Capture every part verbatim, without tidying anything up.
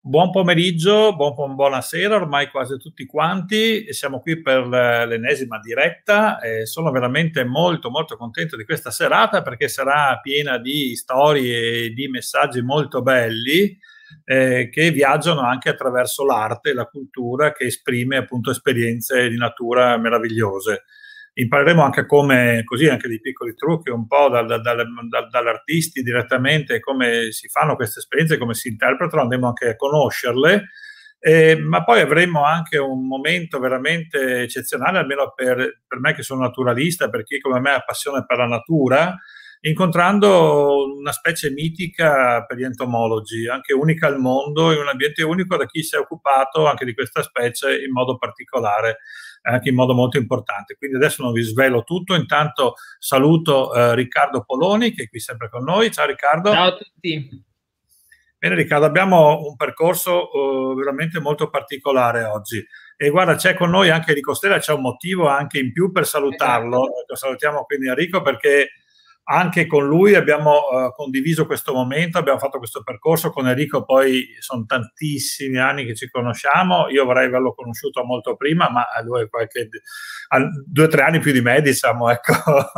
Buon pomeriggio, buon, buonasera ormai quasi tutti quanti, siamo qui per l'ennesima diretta e sono veramente molto molto contento di questa serata perché sarà piena di storie e di messaggi molto belli eh, che viaggiano anche attraverso l'arte e la cultura che esprime appunto esperienze di natura meravigliose. Impareremo anche come, così, anche dei piccoli trucchi un po' dal, dal, dal, dall'artisti direttamente, come si fanno queste esperienze, come si interpretano, andremo anche a conoscerle, eh, ma poi avremo anche un momento veramente eccezionale, almeno per, per me che sono naturalista, per chi come me ha passione per la natura, incontrando una specie mitica per gli entomologi, anche unica al mondo, in un ambiente unico da chi si è occupato anche di questa specie in modo particolare, anche in modo molto importante. Quindi adesso non vi svelo tutto, intanto saluto eh, Riccardo Poloni che è qui sempre con noi. Ciao Riccardo. Ciao a tutti. Bene Riccardo, abbiamo un percorso uh, veramente molto particolare oggi e guarda c'è con noi anche Enrico Stella, c'è un motivo anche in più per salutarlo. Esatto. Salutiamo quindi Enrico perché anche con lui abbiamo uh, condiviso questo momento, abbiamo fatto questo percorso con Enrico, poi sono tantissimi anni che ci conosciamo, io vorrei averlo conosciuto molto prima, ma a lui qualche a due o tre anni più di me, diciamo, ecco.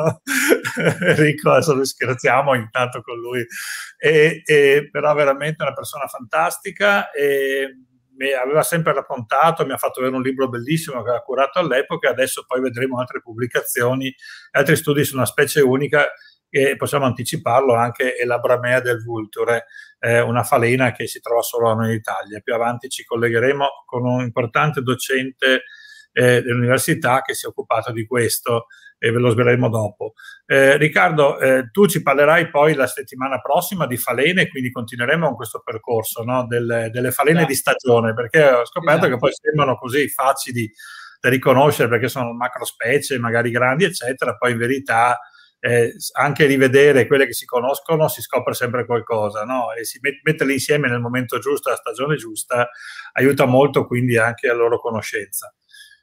Enrico, adesso noi scherziamo intanto con lui, e, e, però veramente una persona fantastica e mi aveva sempre raccontato, mi ha fatto vedere un libro bellissimo che aveva curato all'epoca, adesso poi vedremo altre pubblicazioni, altri studi su una specie unica e possiamo anticiparlo anche, è la Bramea del Vulture, eh, una falena che si trova solo in Italia. Più avanti ci collegheremo con un importante docente eh, dell'università che si è occupato di questo e ve lo sveleremo dopo. Eh, Riccardo, eh, tu ci parlerai poi la settimana prossima di falene, quindi continueremo con questo percorso, no? Del, delle falene esatto. Di stagione, perché ho scoperto esatto. Che poi sembrano così facili da riconoscere perché sono macrospecie, magari grandi, eccetera, poi in verità Eh, anche rivedere quelle che si conoscono si scopre sempre qualcosa, no? E si met metterle insieme nel momento giusto, alla stagione giusta, aiuta molto quindi anche la loro conoscenza.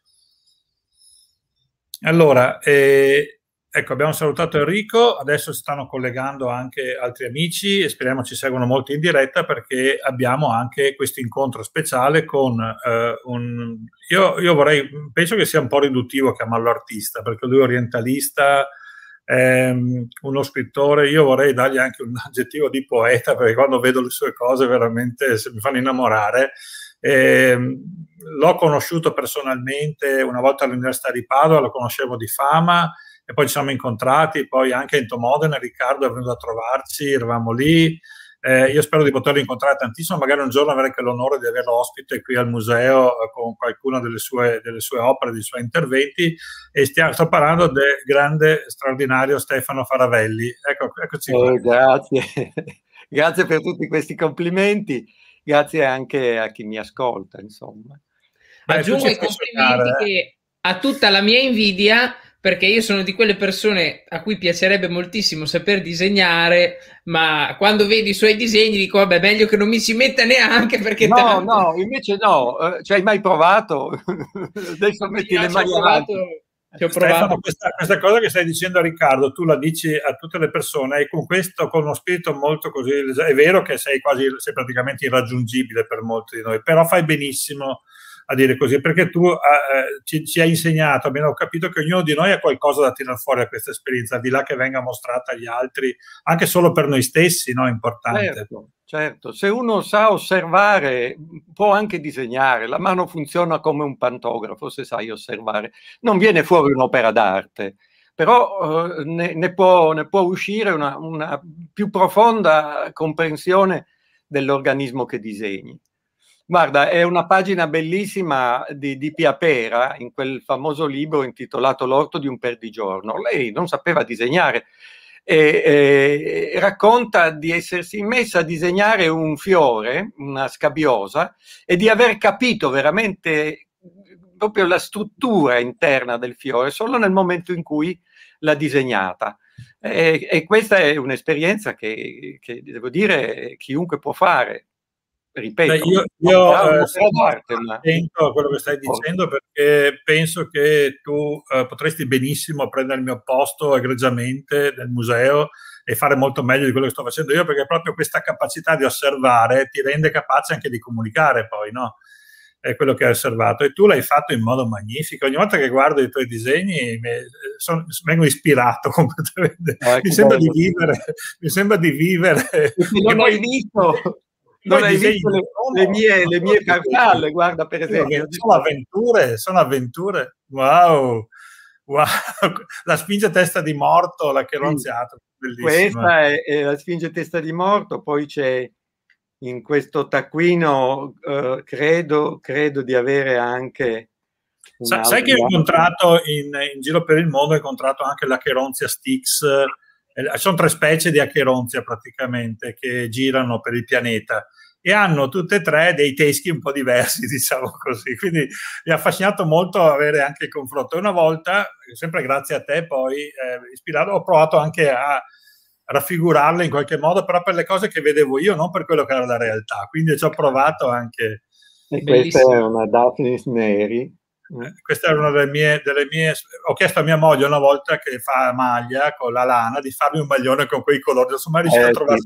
Allora, eh, ecco, abbiamo salutato Enrico, adesso si stanno collegando anche altri amici e speriamo ci seguano molti in diretta perché abbiamo anche questo incontro speciale con eh, un... Io, io vorrei, penso che sia un po' riduttivo chiamarlo artista perché lui è orientalista, Um, uno scrittore, io vorrei dargli anche un aggettivo di poeta perché quando vedo le sue cose veramente mi fanno innamorare. Um, l'ho conosciuto personalmente una volta all'Università di Padova, lo conoscevo di fama e poi ci siamo incontrati, poi anche a Entomodena Riccardo è venuto a trovarci, eravamo lì. Eh, io spero di poterlo incontrare tantissimo, magari un giorno avere anche l'onore di averlo ospite qui al museo eh, con qualcuna delle sue, delle sue opere, dei suoi interventi, e stiamo, sto parlando del grande, straordinario Stefano Faravelli. Ecco, eccoci qua. Eh, grazie, grazie per tutti questi complimenti, grazie anche a chi mi ascolta, insomma. Beh, aggiungo ai complimenti eh. che ha tutta la mia invidia, perché io sono di quelle persone a cui piacerebbe moltissimo saper disegnare, ma quando vedi i suoi disegni dico vabbè, meglio che non mi si metta neanche perché no, tanto... no, invece no, uh, ci hai mai provato? Adesso metti le mani avanti. Ci ho Stefano, questa, questa cosa che stai dicendo a Riccardo, tu la dici a tutte le persone e con questo, con uno spirito molto così, è vero che sei quasi, sei praticamente irraggiungibile per molti di noi, però fai benissimo a dire così, perché tu eh, ci, ci hai insegnato, abbiamo capito che ognuno di noi ha qualcosa da tirare fuori da questa esperienza, al di là che venga mostrata agli altri, anche solo per noi stessi, no? È importante. Certo, certo, se uno sa osservare può anche disegnare, la mano funziona come un pantografo se sai osservare, non viene fuori un'opera d'arte, però eh, ne, ne, può, ne può uscire una, una più profonda comprensione dell'organismo che disegni. Guarda, è una pagina bellissima di, di Pia Pera, in quel famoso libro intitolato L'orto di un perdigiorno. Lei non sapeva disegnare e, e racconta di essersi messa a disegnare un fiore, una scabbiosa, e di aver capito veramente proprio la struttura interna del fiore solo nel momento in cui l'ha disegnata. E, e questa è un'esperienza che, che, devo dire, chiunque può fare. Ripeto, Beh, io, io eh, sono ma... attento a quello che stai dicendo perché penso che tu eh, potresti benissimo prendere il mio posto egregiamente nel museo e fare molto meglio di quello che sto facendo io, perché proprio questa capacità di osservare ti rende capace anche di comunicare poi, no? È quello che hai osservato e tu l'hai fatto in modo magnifico. Ogni volta che guardo i tuoi disegni mi, son, vengo ispirato completamente. Ah, mi, sembra di vivere, mi sembra di vivere. Non hai visto, non hai visto le, le mie, le mie farfalle, guarda per esempio. Sono avventure, sono avventure. Wow, wow. La Sfinge testa di morto, la Cheronziato, bellissima. Questa è, è la Sfinge testa di morto, poi c'è in questo taccuino, uh, credo, credo di avere anche... Sa, sai che ho incontrato in, in giro per il mondo, ho incontrato anche l'Acherontia Styx, eh, sono tre specie di Acherontia praticamente che girano per il pianeta e hanno tutte e tre dei teschi un po' diversi, diciamo così, quindi mi ha affascinato molto avere anche il confronto. Una volta, sempre grazie a te poi, eh, ispirato, ho provato anche a raffigurarle in qualche modo, però per le cose che vedevo io, non per quello che era la realtà, quindi ci ho provato anche. E questa è una Daphnis neri. Eh, questa era una delle mie, delle mie, ho chiesto a mia moglie una volta che fa maglia con la lana di farmi un maglione con quei colori, non sono mai riuscito eh, a trovare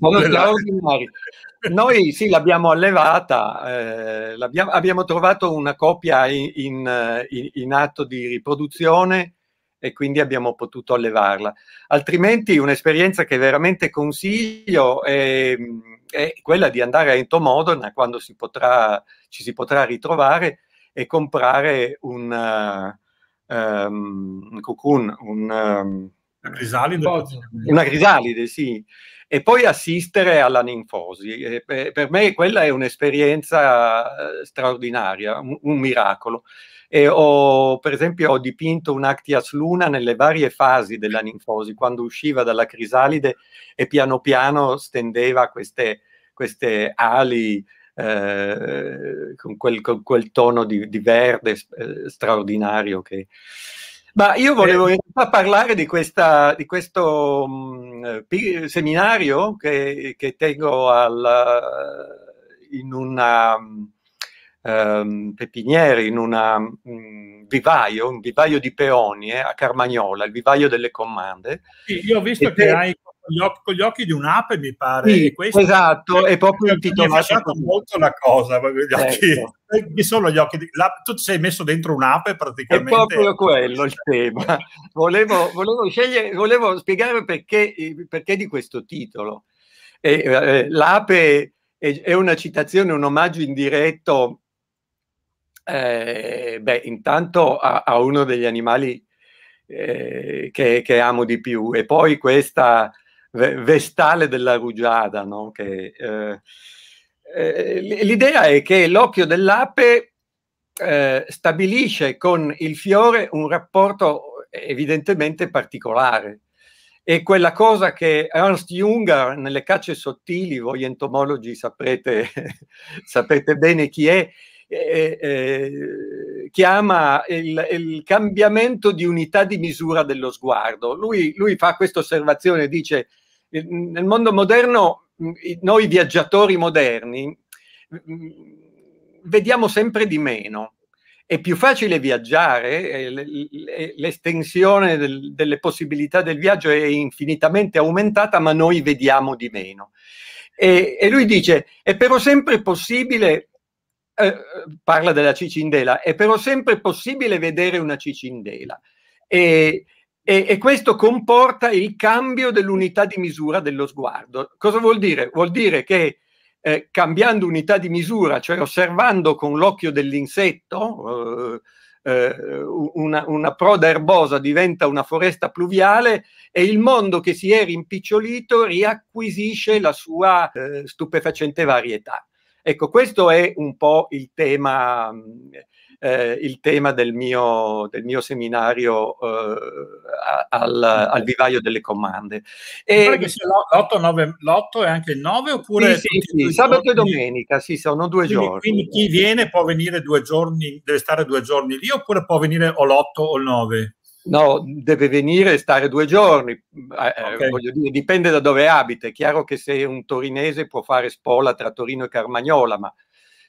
sì, noi sì l'abbiamo allevata, eh, l'abbiamo, abbiamo trovato una coppia in, in, in, in atto di riproduzione e quindi abbiamo potuto allevarla. Altrimenti un'esperienza che veramente consiglio è, è quella di andare a Entomodona quando si potrà, ci si potrà ritrovare e comprare un, uh, um, un cocoon, un, um, una crisalide, una crisalide, sì, e poi assistere alla ninfosi. E per, per me quella è un'esperienza uh, straordinaria, un, un miracolo. E ho, per esempio, ho dipinto un Actias luna nelle varie fasi della ninfosi, quando usciva dalla crisalide e piano piano stendeva queste, queste ali eh, con, quel, con quel tono di, di verde eh, straordinario. Che... Ma io volevo in realtà parlare di, questa, di questo mh, seminario che, che tengo al, in una... Um, pepiniere, in una um, vivaio, un vivaio di peonie a Carmagnola, il vivaio delle Commande. Sì, io ho visto e che te... hai con gli, occhi, con gli occhi di un'ape, mi pare. Sì, e questo esatto, è proprio intitolato. Mi ha fascinato molto la cosa. Gli occhi, certo. Chi sono gli occhi? Di, la, tu ti sei messo dentro un'ape praticamente. È proprio quello il tema. volevo, volevo, scegliere, volevo spiegare perché, perché di questo titolo. E, eh, l'ape è, è una citazione, un omaggio indiretto. Eh, beh, intanto a, a uno degli animali eh, che, che amo di più, e poi questa vestale della rugiada, no? Che, eh, eh, l'idea è che l'occhio dell'ape eh, stabilisce con il fiore un rapporto evidentemente particolare. E quella cosa che Ernst Junger nelle cacce sottili, voi entomologi saprete, sapete bene chi è, Eh, eh, chiama il, il cambiamento di unità di misura dello sguardo. Lui, lui fa questa osservazione, dice: nel mondo moderno, noi viaggiatori moderni vediamo sempre di meno. È più facile viaggiare, l'estensione del, delle possibilità del viaggio è infinitamente aumentata, ma noi vediamo di meno. E, e lui dice: è però sempre possibile. Eh, parla della cicindela, è però sempre possibile vedere una cicindela e, e, e questo comporta il cambio dell'unità di misura dello sguardo. Cosa vuol dire? Vuol dire che eh, cambiando unità di misura, cioè osservando con l'occhio dell'insetto, eh, eh, una, una proda erbosa diventa una foresta pluviale e il mondo che si è rimpicciolito riacquisisce la sua eh, stupefacente varietà. Ecco, questo è un po' il tema, eh, il tema del mio, del mio seminario eh, al, al vivaio delle Commande. E pare che sia l'otto, nove, l'otto e anche il nove oppure sì, sì, sì, sabato e domenica, sì, sono due quindi, giorni. Quindi chi viene può venire due giorni, deve stare due giorni lì, oppure può venire o l'otto o il nove? No, deve venire e stare due giorni, eh, okay. Voglio dire, dipende da dove abita. È chiaro che se un torinese può fare spola tra Torino e Carmagnola, ma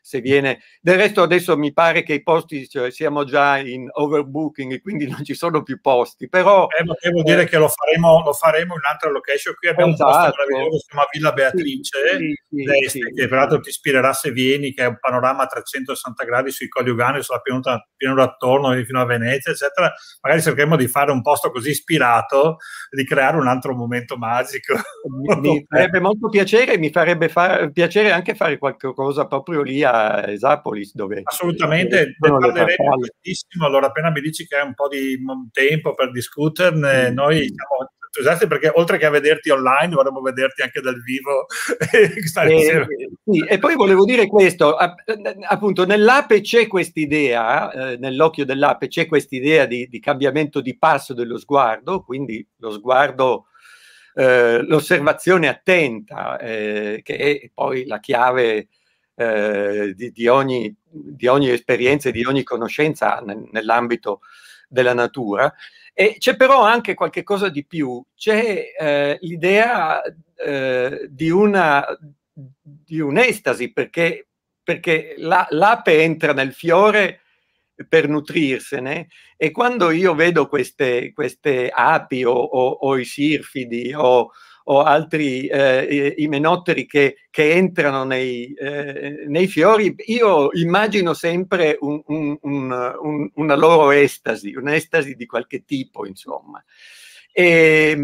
se viene... Del resto adesso mi pare che i posti, cioè, siamo già in overbooking e quindi non ci sono più posti, però... Eh, devo eh, dire che lo faremo, lo faremo in un'altra location. Qui abbiamo esatto. un posto meraviglioso, si chiama Villa Beatrice, sì, sì, d'Este, sì, che peraltro ti ispirerà se vieni, che è un panorama a trecentosessanta gradi sui Colli Ugani, sulla pianura, pianura attorno fino a Venezia, eccetera. Magari cercheremo di fare un posto così ispirato, di creare un altro momento magico. Mi, mi farebbe molto piacere, mi farebbe far, piacere anche fare qualche cosa proprio lì a Esapolis, dove... Assolutamente, ne parleremo moltissimo. Allora, appena mi dici che hai un po' di tempo per discuterne, mm. noi siamo entusiasti, perché oltre che a vederti online vorremmo vederti anche dal vivo e stare e, insieme. Sì, e poi volevo dire questo, appunto nell'ape c'è quest'idea, eh, nell'occhio dell'ape c'è quest'idea di, di cambiamento di passo dello sguardo, quindi lo sguardo, eh, l'osservazione attenta, eh, che è poi la chiave eh, di, di, ogni, di ogni esperienza e di ogni conoscenza nel, nell'ambito della natura. E c'è però anche qualche cosa di più, c'è eh, l'idea eh, di una di un'estasi, perché, perché la, l'ape entra nel fiore per nutrirsene, e quando io vedo queste, queste api o, o, o i sirfidi o, o altri eh, imenotteri che, che entrano nei, eh, nei fiori, io immagino sempre un, un, un, un, una loro estasi, un'estasi di qualche tipo, insomma. E,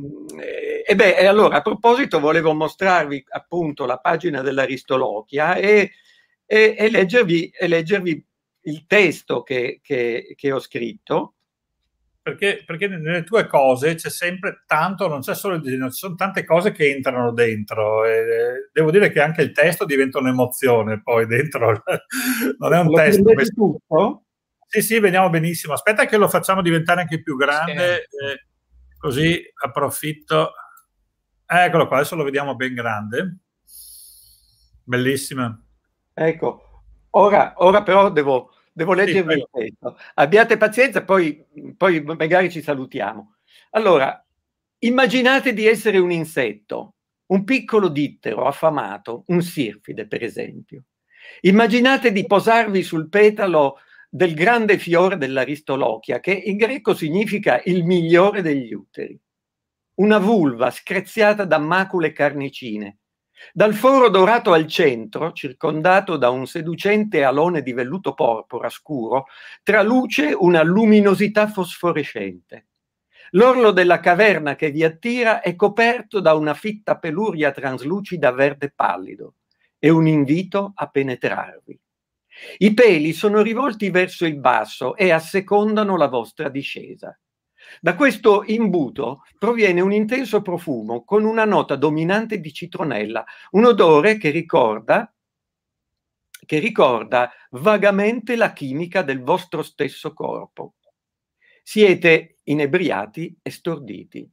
e beh, e allora a proposito volevo mostrarvi appunto la pagina dell'Aristolochia e, e, e, leggervi, e leggervi il testo che, che, che ho scritto. Perché, perché nelle tue cose c'è sempre tanto, non c'è solo il disegno, ci sono tante cose che entrano dentro. E devo dire che anche il testo diventa un'emozione poi dentro. Non è un lo testo. Tutto? Sì, sì, vediamo benissimo. Aspetta che lo facciamo diventare anche più grande, sì. eh, così approfitto. Eccolo qua, adesso lo vediamo ben grande. Bellissima. Ecco, ora, ora però devo... Devo leggervi il testo. Abbiate pazienza, poi, poi magari ci salutiamo. Allora, immaginate di essere un insetto, un piccolo dittero affamato, un sirfide per esempio. Immaginate di posarvi sul petalo del grande fiore dell'Aristolochia, che in greco significa il migliore degli uteri. Una vulva screziata da macule carnicine. Dal foro dorato al centro, circondato da un seducente alone di velluto porpora scuro, traluce una luminosità fosforescente. L'orlo della caverna che vi attira è coperto da una fitta peluria traslucida verde pallido. È un invito a penetrarvi. I peli sono rivolti verso il basso e assecondano la vostra discesa. Da questo imbuto proviene un intenso profumo con una nota dominante di citronella, un odore che ricorda, che ricorda vagamente la chimica del vostro stesso corpo. Siete inebriati e storditi.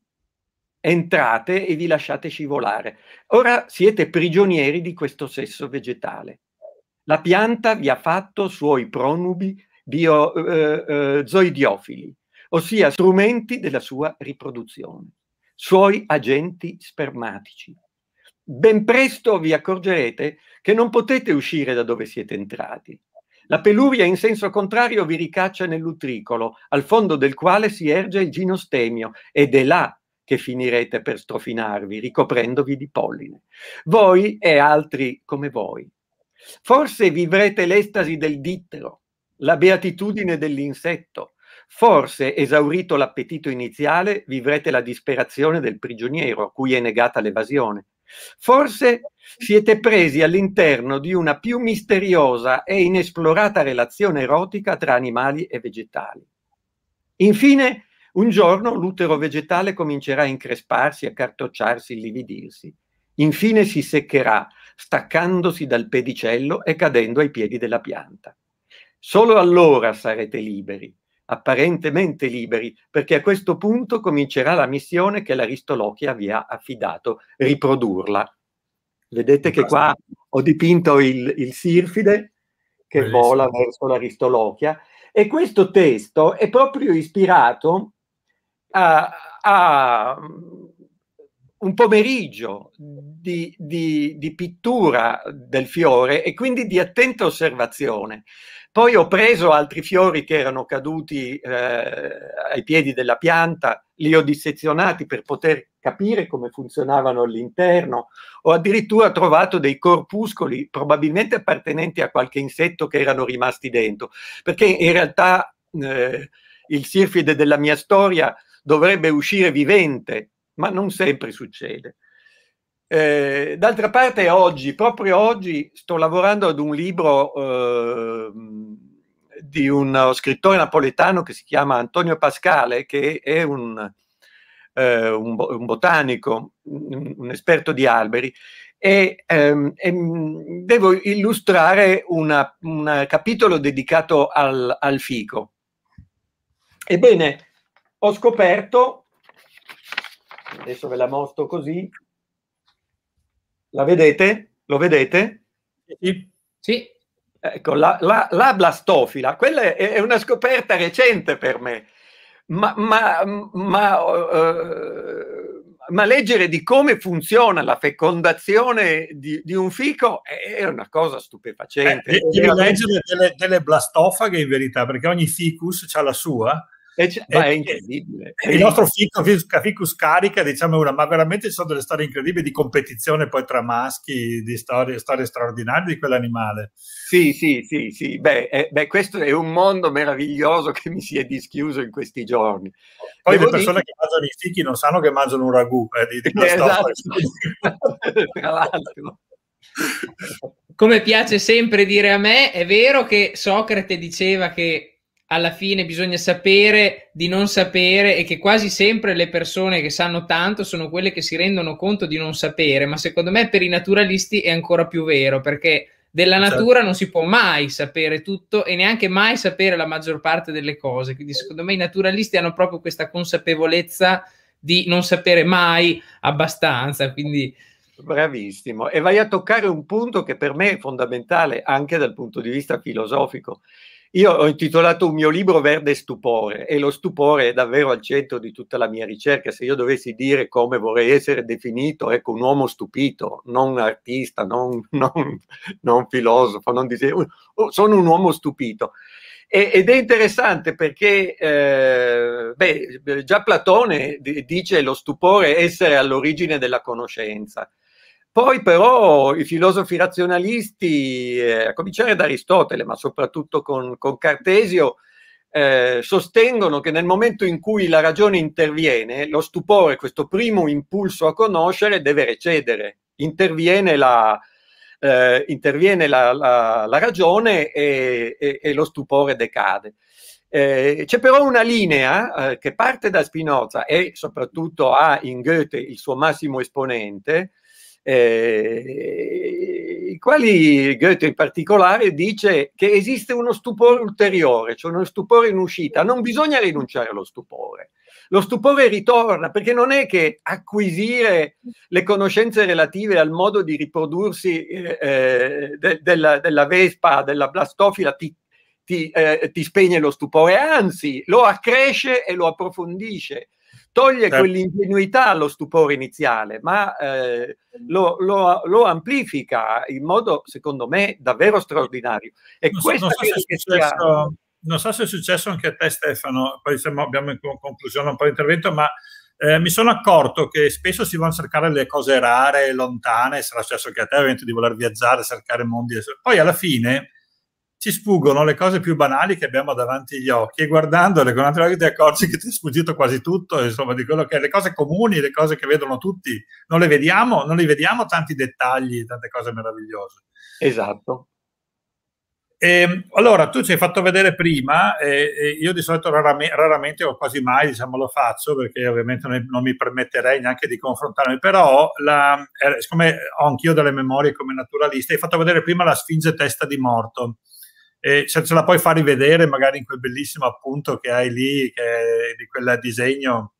Entrate e vi lasciate scivolare. Ora siete prigionieri di questo sesso vegetale. La pianta vi ha fatto suoi pronubi bio, eh, eh, zoidiofili, ossia strumenti della sua riproduzione, suoi agenti spermatici. Ben presto vi accorgerete che non potete uscire da dove siete entrati. La peluria in senso contrario vi ricaccia nell'utricolo, al fondo del quale si erge il ginostemio, ed è là che finirete per strofinarvi, ricoprendovi di polline. Voi e altri come voi. Forse vivrete l'estasi del dittero, la beatitudine dell'insetto. Forse, esaurito l'appetito iniziale, vivrete la disperazione del prigioniero a cui è negata l'evasione. Forse siete presi all'interno di una più misteriosa e inesplorata relazione erotica tra animali e vegetali. Infine, un giorno l'utero vegetale comincerà a incresparsi, a cartocciarsi, illividirsi. Infine si seccherà, staccandosi dal pedicello e cadendo ai piedi della pianta. Solo allora sarete liberi, apparentemente liberi, perché a questo punto comincerà la missione che l'Aristolochia vi ha affidato, riprodurla. Vedete che qua ho dipinto il, il sirfide che Bellissimo. vola verso l'Aristolochia, e questo testo è proprio ispirato a, a, un pomeriggio di, di, di pittura del fiore e quindi di attenta osservazione. Poi ho preso altri fiori che erano caduti eh, ai piedi della pianta, li ho dissezionati per poter capire come funzionavano all'interno. Ho addirittura trovato dei corpuscoli probabilmente appartenenti a qualche insetto che erano rimasti dentro, perché in realtà eh, il sirfide della mia storia dovrebbe uscire vivente, ma non sempre succede. Eh, d'altra parte oggi, proprio oggi, sto lavorando ad un libro eh, di uno scrittore napoletano che si chiama Antonio Pascale, che è un, eh, un, un botanico, un, un esperto di alberi, e, ehm, e devo illustrare una, un capitolo dedicato al, al fico. Ebbene, ho scoperto, adesso ve la mostro così, la vedete? Lo vedete? Sì. Sì. Ecco, la, la, la blastofila, quella è, è una scoperta recente per me, ma, ma, ma, uh, ma leggere di come funziona la fecondazione di, di un fico è una cosa stupefacente. Eh, devi leggere delle, delle blastofaghe in verità, perché ogni ficus ha la sua. E ma è incredibile. Il nostro fico, ficus carica, diciamo, una, ma veramente ci sono delle storie incredibili di competizione poi tra maschi, di storie, storie straordinarie di quell'animale. Sì, sì, sì, sì. Beh, eh, beh, questo è un mondo meraviglioso che mi si è dischiuso in questi giorni. Poi Devo le persone dire... che mangiano i fichi non sanno che mangiano un ragù eh, di, di esatto. Tra l'altro. Come piace sempre dire a me, è vero che Socrate diceva che alla fine bisogna sapere di non sapere e che quasi sempre le persone che sanno tanto sono quelle che si rendono conto di non sapere, ma secondo me per i naturalisti è ancora più vero, perché della natura certo. non si può mai sapere tutto e neanche mai sapere la maggior parte delle cose, quindi secondo me i naturalisti hanno proprio questa consapevolezza di non sapere mai abbastanza, quindi... Bravissimo, e vai a toccare un punto che per me è fondamentale anche dal punto di vista filosofico. Io ho intitolato un mio libro Verde Stupore e lo stupore è davvero al centro di tutta la mia ricerca. Se io dovessi dire come vorrei essere definito, ecco, un uomo stupito, non artista, non, non, non filosofo, non disegno, sono un uomo stupito. E, ed è interessante perché eh, beh, già Platone dice lo stupore essere all'origine della conoscenza. Poi però i filosofi razionalisti, eh, a cominciare da Aristotele, ma soprattutto con, con Cartesio, eh, sostengono che nel momento in cui la ragione interviene, lo stupore, questo primo impulso a conoscere, deve recedere. Interviene la, eh, interviene la, la, la ragione e, e, e lo stupore decade. Eh, c'è però una linea eh, che parte da Spinoza e soprattutto ha in Goethe il suo massimo esponente, Eh, i quali Goethe in particolare dice che esiste uno stupore ulteriore, cioè uno stupore in uscita. Non bisogna rinunciare allo stupore, lo stupore ritorna, perché non è che acquisire le conoscenze relative al modo di riprodursi eh, de, della, della vespa, della blastofila ti, ti, eh, ti spegne lo stupore, anzi lo accresce e lo approfondisce. Toglie certo. quell'ingenuità allo stupore iniziale, ma eh, lo, lo, lo amplifica in modo, secondo me, davvero straordinario. E non, so, non, so se successo, non so se è successo anche a te, Stefano, poi siamo, abbiamo in conclusione un po' di intervento, ma eh, mi sono accorto che spesso si vanno a cercare le cose rare, lontane, sarà successo anche a te, ovviamente, di voler viaggiare, cercare mondi, poi alla fine ci sfuggono le cose più banali che abbiamo davanti agli occhi e guardandole con altri occhi ti accorgi che ti è sfuggito quasi tutto, insomma, di quello che è le cose comuni, le cose che vedono tutti, non le vediamo, non li vediamo tanti dettagli, tante cose meravigliose. Esatto. E, allora, tu ci hai fatto vedere prima, e, e io di solito raramente, raramente o quasi mai, diciamo, lo faccio, perché ovviamente non, non mi permetterei neanche di confrontarmi, però la, eh, siccome ho anch'io delle memorie come naturalista, hai fatto vedere prima la Sfinge testa di morto. E se ce la puoi far rivedere magari in quel bellissimo appunto che hai lì, che è di quel disegno,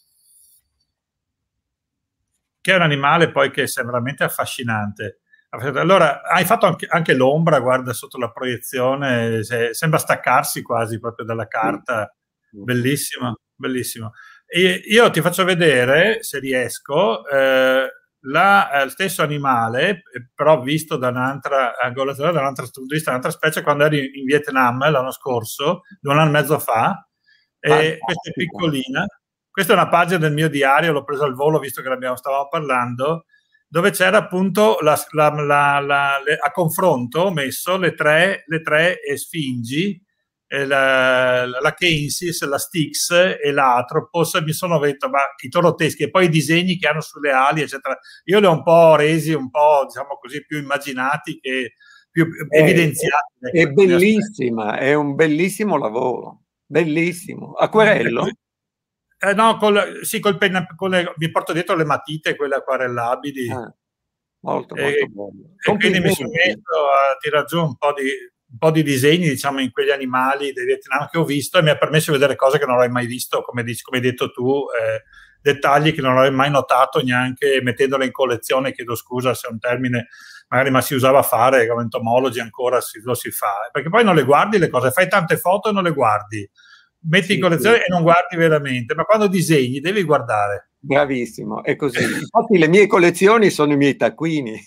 che è un animale poi che è veramente affascinante. Allora, hai fatto anche, anche l'ombra, guarda, sotto la proiezione, se, sembra staccarsi quasi proprio dalla carta, bellissimo, bellissimo. E io ti faccio vedere, se riesco, eh, la, eh, stesso animale, però visto da un'altra angolazione, da un'altra punto di vista, un'altra specie, quando ero in Vietnam l'anno scorso, un anno e mezzo fa. E questa è piccolina. Questa è una pagina del mio diario, l'ho presa al volo visto che l'abbiamo stavamo parlando, dove c'era appunto la, la, la, la, le, a confronto messo le tre, le tre sfingi, eh, la, la Kensis, la Styx e l'Atropos. Mi sono detto, ma i toroteschi e poi i disegni che hanno sulle ali, eccetera, io li ho un po' resi un po', diciamo così, più immaginati che più è, evidenziati. È, è bellissima, è un bellissimo lavoro, bellissimo. Acquerello? Eh, no, col, sì, col penna, con le, mi porto dietro le matite, quelle acquarellabili. Ah, molto, molto e, bello. E quindi mi sono messo a tirare giù un po' di, un po' di disegni, diciamo, in quegli animali del Vietnam che ho visto, e mi ha permesso di vedere cose che non avrei mai visto, come, dici, come hai detto tu, eh, dettagli che non avrei mai notato neanche mettendole in collezione. Chiedo scusa se è un termine magari, ma si usava a fare, come entomologi ancora si, lo si fa, perché poi non le guardi le cose, fai tante foto e non le guardi, metti sì, in collezione sì. E non guardi veramente, ma quando disegni devi guardare. Bravissimo, è così. Infatti le mie collezioni sono i miei taccuini.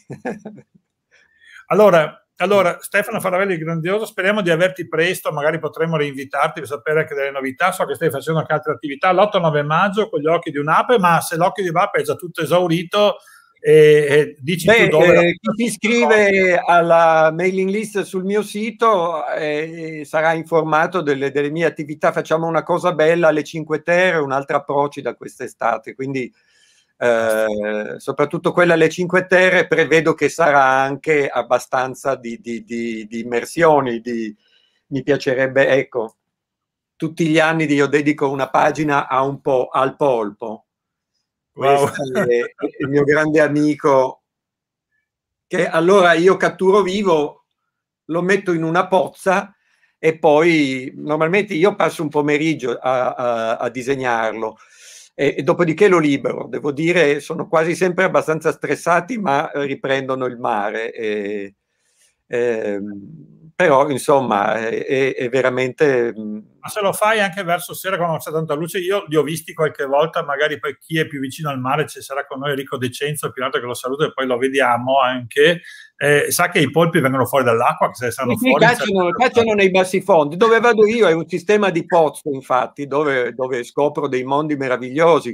allora, allora, Stefano Faravelli, grandioso, speriamo di averti presto, magari potremo reinvitarti per sapere anche delle novità. So che stai facendo anche altre attività l'otto nove maggio con gli occhi di un'ape, ma se l'occhio di un'ape è già tutto esaurito, e, e dici Beh, tu dove eh, chi si iscrive alla mailing list sul mio sito eh, sarà informato delle, delle mie attività. Facciamo una cosa bella alle Cinque Terre, un'altra a Procida quest'estate, quindi eh, soprattutto quella alle Cinque Terre prevedo che sarà anche abbastanza di, di, di, di immersioni, di, mi piacerebbe, ecco, tutti gli anni io dedico una pagina a un po' al polpo. Questo wow. è, è il mio grande amico, che allora io catturo vivo, lo metto in una pozza e poi normalmente io passo un pomeriggio a, a, a disegnarlo e, e dopodiché lo libero. Devo dire, sono quasi sempre abbastanza stressati, ma riprendono il mare. E, e, però insomma è, è, è veramente... Ma se lo fai anche verso sera quando c'è tanta luce, io li ho visti qualche volta, magari poi chi è più vicino al mare, ci sarà con noi Enrico De Cenzo, più alto, che lo saluto e poi lo vediamo anche, eh, sa che i polpi vengono fuori dall'acqua, che se stanno fuori... Cacciano, cacciano nei bassi fondi. Dove vado io è un sistema di pozzo, infatti, dove, dove scopro dei mondi meravigliosi.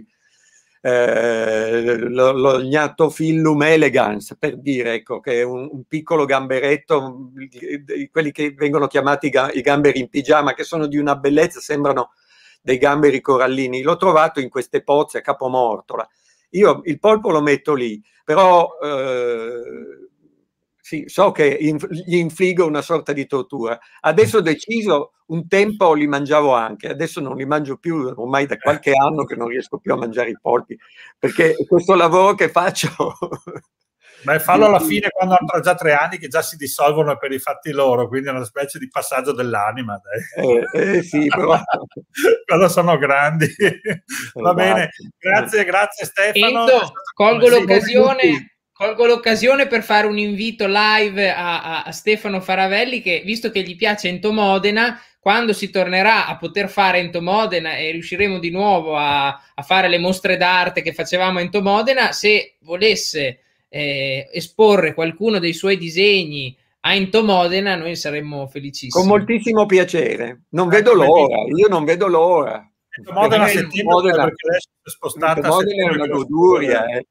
Eh, lo, lo Gnatophyllum elegans, per dire, ecco, che è un, un piccolo gamberetto, quelli che vengono chiamati ga, i gamberi in pigiama, che sono di una bellezza, sembrano dei gamberi corallini. L'ho trovato in queste pozze a Capomortola. Io il polpo lo metto lì, però eh, sì, so che inf- gli infliggo una sorta di tortura. Adesso ho deciso, un tempo li mangiavo anche, adesso non li mangio più, ormai da qualche anno che non riesco più a mangiare i polpi, perché questo lavoro che faccio... Beh, fallo alla fine quando hanno già tre anni, che già si dissolvono per i fatti loro, quindi è una specie di passaggio dell'anima. Eh, eh sì, però... quando sono grandi. Va bene, grazie, grazie Stefano. Enzo, colgo l'occasione... Colgo l'occasione per fare un invito live a, a, a Stefano Faravelli, che visto che gli piace Entomodena, quando si tornerà a poter fare Entomodena e riusciremo di nuovo a, a fare le mostre d'arte che facevamo a Entomodena, se volesse eh, esporre qualcuno dei suoi disegni a Entomodena, noi saremmo felicissimi. Con moltissimo piacere, non vedo l'ora, io non vedo l'ora. Entomodena a settembre, perché lei è spostata. Entomodena è una goduria, eh.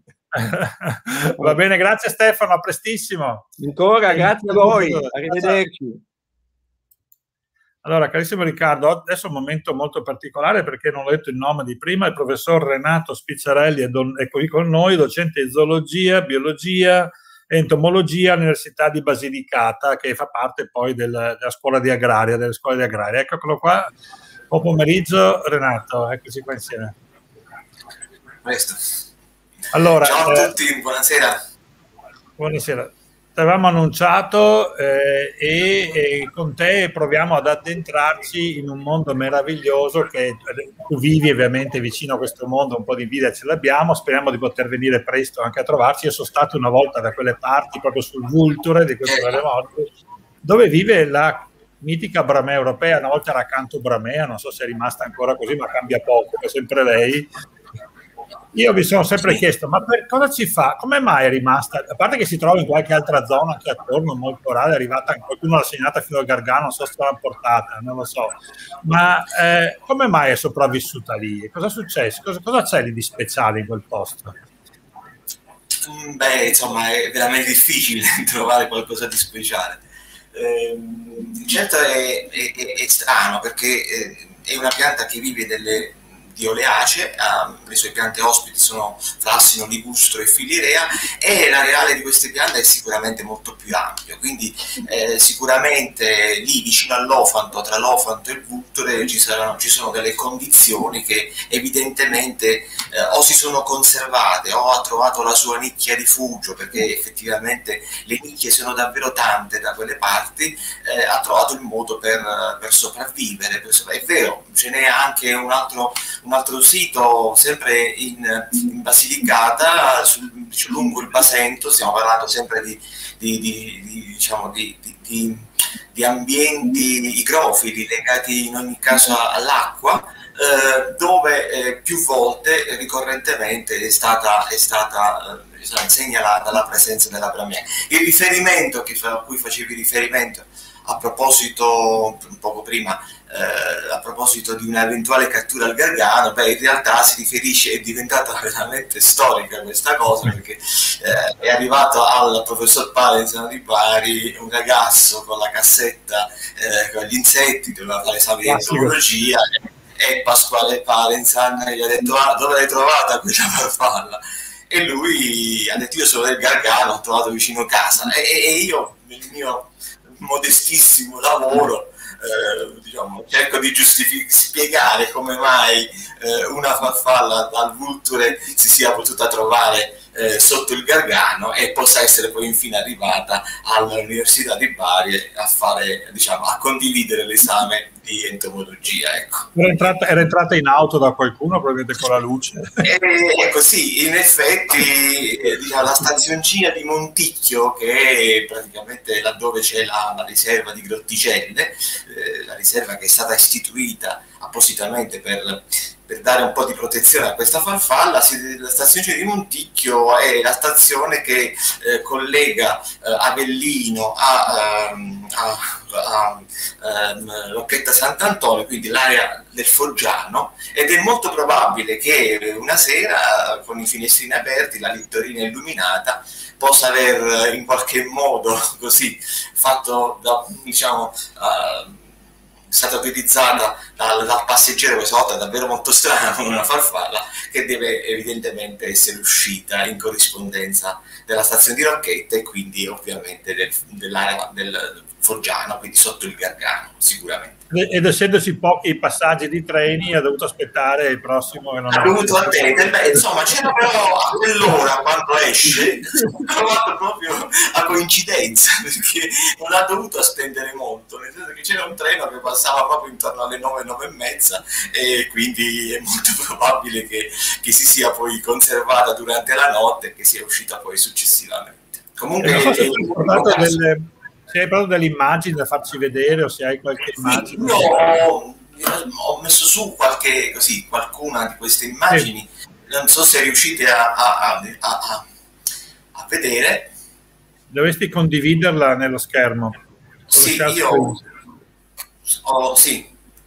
Va bene, grazie Stefano, a prestissimo. Ancora, grazie a voi, arrivederci. Allora, carissimo Riccardo, adesso è un momento molto particolare perché non ho detto il nome di prima, il professor Renato Spicciarelli è, don, è qui con noi, docente di zoologia, biologia e entomologia all'Università di Basilicata, che fa parte poi del, della scuola di agraria, delle scuole di agraria. Eccolo qua, buon pomeriggio Renato, eccoci qua insieme. Questo. Allora, ciao a eh, tutti, buonasera. Buonasera. Ti avevamo annunciato eh, e, e con te proviamo ad addentrarci in un mondo meraviglioso che tu vivi ovviamente vicino a questo mondo, un po' di invidia ce l'abbiamo, speriamo di poter venire presto anche a trovarci. Io sono stato una volta da quelle parti, proprio sul Vulture, di questo eh. oggi, dove vive la mitica Bramea europea, una volta era accanto Bramea, non so se è rimasta ancora così, ma cambia poco, è sempre lei. Io mi sono sempre chiesto, ma per cosa ci fa? Come mai è rimasta? A parte che si trova in qualche altra zona anche attorno, molto rara, è arrivata, qualcuno l'ha segnata fino al Gargano, non so se l'ha portata, non lo so. Ma eh, come mai è sopravvissuta lì? Cosa è successo? Cosa, cosa c'è lì di speciale in quel posto? Beh, insomma, è veramente difficile trovare qualcosa di speciale. Eh, certo è, è, è strano perché è una pianta che vive delle di oleacee, uh, le sue piante ospiti sono Flassino, Ligustro e Filirea, e l'areale di queste piante è sicuramente molto più ampio, quindi eh, sicuramente lì vicino all'Ofanto, tra l'Ofanto e il Vulture, ci, saranno, ci sono delle condizioni che evidentemente eh, o si sono conservate o ha trovato la sua nicchia di rifugio, perché effettivamente le nicchie sono davvero tante da quelle parti, eh, ha trovato il modo per, per sopravvivere. Per sopra... È vero, ce n'è anche un altro un altro sito sempre in, in Basilicata, sul, lungo il Basento, stiamo parlando sempre di, di, di, di, diciamo di, di, di ambienti igrofili legati in ogni caso all'acqua, eh, dove eh, più volte ricorrentemente è stata, è stata eh, segnalata la presenza della bramea. Il riferimento che fa, a cui facevi riferimento a proposito, un poco prima, eh, a proposito di un'eventuale cattura al Gargano, beh, in realtà si riferisce, è diventata veramente storica questa cosa, perché eh, è arrivato al professor Palenzano di Bari un ragazzo con la cassetta eh, con gli insetti, doveva fare esami di entomologia, e Pasquale Palenzan gli ha detto: ah, dove l'hai trovata quella farfalla? E lui ha detto: io sono del Gargano, ho trovato vicino casa, e, e io nel mio modestissimo lavoro eh, diciamo, cerco di spiegare come mai eh, una farfalla dal Vulture si sia potuta trovare eh, sotto il Gargano e possa essere poi infine arrivata all'Università di Bari a fare, diciamo, a condividere l'esame di entomologia, ecco. Era entrata, era entrata in auto da qualcuno, probabilmente con la luce. E, ecco, sì, in effetti eh, diciamo, la stazioncina di Monticchio, che è praticamente laddove c'è la, la riserva di Grotticelle, eh, la riserva che è stata istituita appositamente per, per dare un po' di protezione a questa farfalla, si, la stazioncina di Monticchio è la stazione che eh, collega eh, Avellino a, um, a, a um, Rocchetta Sant'Antonio, quindi l'area del Foggiano, ed è molto probabile che una sera, con i finestrini aperti, la littorina illuminata possa aver in qualche modo così fatto da, diciamo, uh, stata utilizzata dal, dal passeggero, questa volta davvero molto strana, con una farfalla che deve evidentemente essere uscita in corrispondenza della stazione di Rocchetta e quindi ovviamente del, dell'area del Foggiano, quindi sotto il Gargano sicuramente. Ed essendoci pochi passaggi di treni, ha dovuto aspettare il prossimo che non ha dovuto attendere. Beh, insomma, c'era però a quell'ora, quando esce, ho trovato proprio a coincidenza, perché non ha dovuto spendere molto, nel senso che c'era un treno che passava proprio intorno alle nove, nove e mezza, e quindi è molto probabile che, che si sia poi conservata durante la notte e che sia uscita poi successivamente. Comunque non so se hai portato delle, se hai proprio delle immagini da farci vedere, o se hai qualche immagine. Io ho, ho messo su qualche, così, qualcuna di queste immagini, sì. Non so se riuscite a, a, a, a, a vedere. Dovresti condividerla nello schermo. Sì, io ho, sì.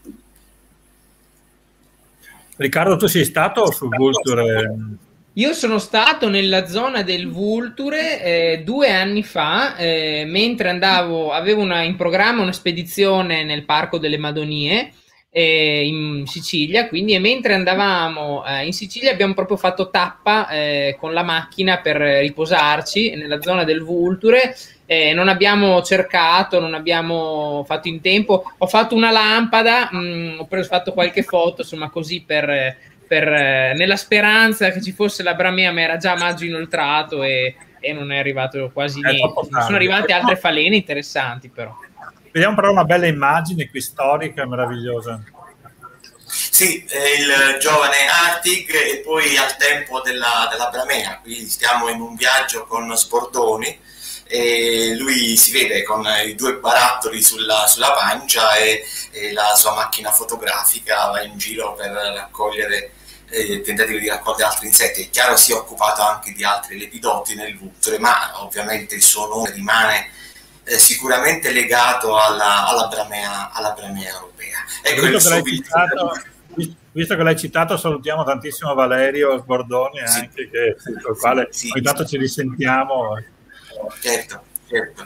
Riccardo, tu sei stato sul Vulture? Io sono stato nella zona del Vulture eh, due anni fa, eh, mentre andavo, avevo una, in programma una spedizione nel Parco delle Madonie eh, in Sicilia, quindi, e mentre andavamo eh, in Sicilia abbiamo proprio fatto tappa eh, con la macchina per riposarci nella zona del Vulture. Eh, non abbiamo cercato, non abbiamo fatto in tempo. Ho fatto una lampada, mh, ho preso, fatto qualche foto, insomma, così per, per eh, nella speranza che ci fosse la bramea, ma era già maggio inoltrato e, e non è arrivato quasi è niente. Non sono arrivate altre falene interessanti, però. Vediamo però una bella immagine qui storica, meravigliosa. Sì, il giovane Artig e poi al tempo della, della bramea, quindi stiamo in un viaggio con Spordoni. e lui si vede con i due barattoli sulla, sulla pancia e, e la sua macchina fotografica va in giro per raccogliere eh, tentativi di raccogliere altri insetti. È chiaro si è occupato anche di altri lepidotti nel Vulture, ma ovviamente il suo nome rimane eh, sicuramente legato alla, alla, bramea, alla bramea europea. Ecco, il suo citato, visto che l'hai citato, salutiamo tantissimo Valerio Sbordoni, sì, anche che, con il quale sì, ogni tanto ci risentiamo. Certo, certo.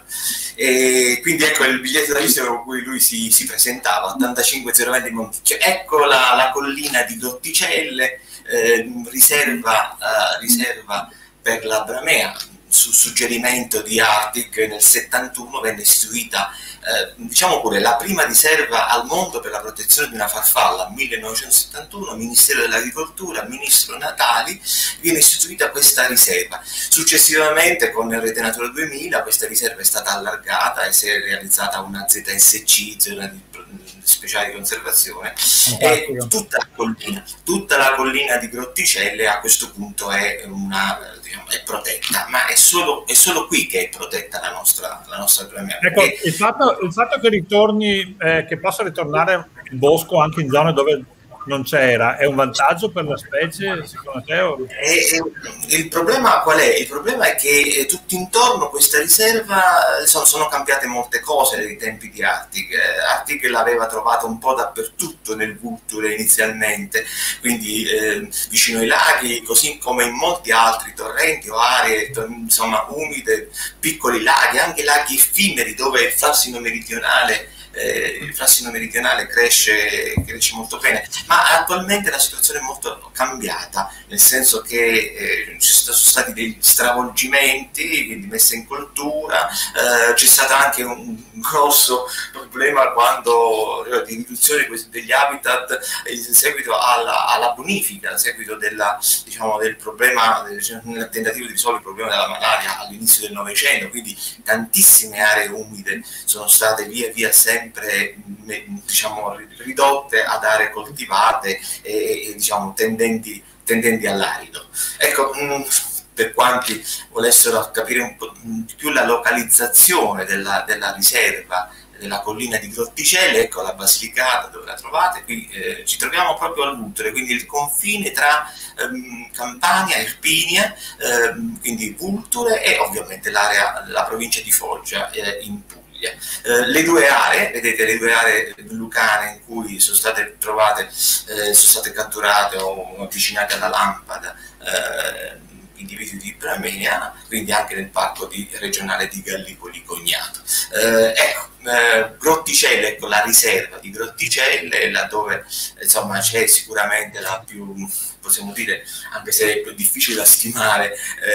E quindi ecco il biglietto da visita con cui lui si, si presentava, ottantacinque zero venti Monticchio. Ecco la, la collina di Grotticelle, eh, riserva, uh, riserva per la bramea. Su suggerimento di Artig nel settantuno venne istituita, eh, diciamo pure, la prima riserva al mondo per la protezione di una farfalla. millenovecentosettantuno, Ministero dell'Agricoltura, Ministro Natali, viene istituita questa riserva. Successivamente con il Rete Natura duemila questa riserva è stata allargata e si è realizzata una Z S C, zona di speciale di conservazione, e tutta la collina, tutta la collina di Grotticelle a questo punto è una, diciamo, è protetta, ma è solo, è solo qui che è protetta la nostra, la nostra bramea. Ecco, perché... il, fatto, il fatto che ritorni, eh, che possa ritornare in bosco anche in zone dove non c'era, è un vantaggio per la specie, secondo te? O... E, e, il problema qual è? Il problema è che eh, tutto intorno a questa riserva eh, sono, sono cambiate molte cose nei tempi di Artig. Eh, Artig l'aveva trovata un po' dappertutto nel Vulture inizialmente, quindi eh, vicino ai laghi, così come in molti altri torrenti o aree insomma umide, piccoli laghi, anche laghi effimeri dove il Frassino meridionale Eh, il Frassino meridionale cresce, cresce molto bene, ma attualmente la situazione è molto cambiata, nel senso che eh, ci sono stati degli stravolgimenti, quindi messa in coltura, eh, c'è stato anche un grosso problema quando eh, di riduzione degli habitat in seguito alla, alla bonifica, a seguito della, diciamo, del problema, nel tentativo di risolvere il problema della malaria all'inizio del Novecento, quindi tantissime aree umide sono state via via sempre sempre diciamo, ridotte ad aree coltivate e, e diciamo, tendenti, tendenti all'arido. Ecco, mh, per quanti volessero capire un po' di più la localizzazione della, della riserva della collina di Grotticelle, ecco la Basilicata dove la trovate, qui eh, ci troviamo proprio al Vulture, quindi il confine tra ehm, Campania, Irpinia, ehm, quindi Vulture e ovviamente l'area, la provincia di Foggia eh, in Puglia. Eh, le due aree, vedete le due aree lucane in cui sono state trovate, eh, sono state catturate o avvicinate alla lampada eh, individui di bramea, quindi anche nel parco di, regionale di Gallipoli Cognato. Eh, ecco, eh, Grotticelle, ecco la riserva di Grotticelle, laddove insomma c'è sicuramente la più, possiamo dire, anche se è più difficile da stimare,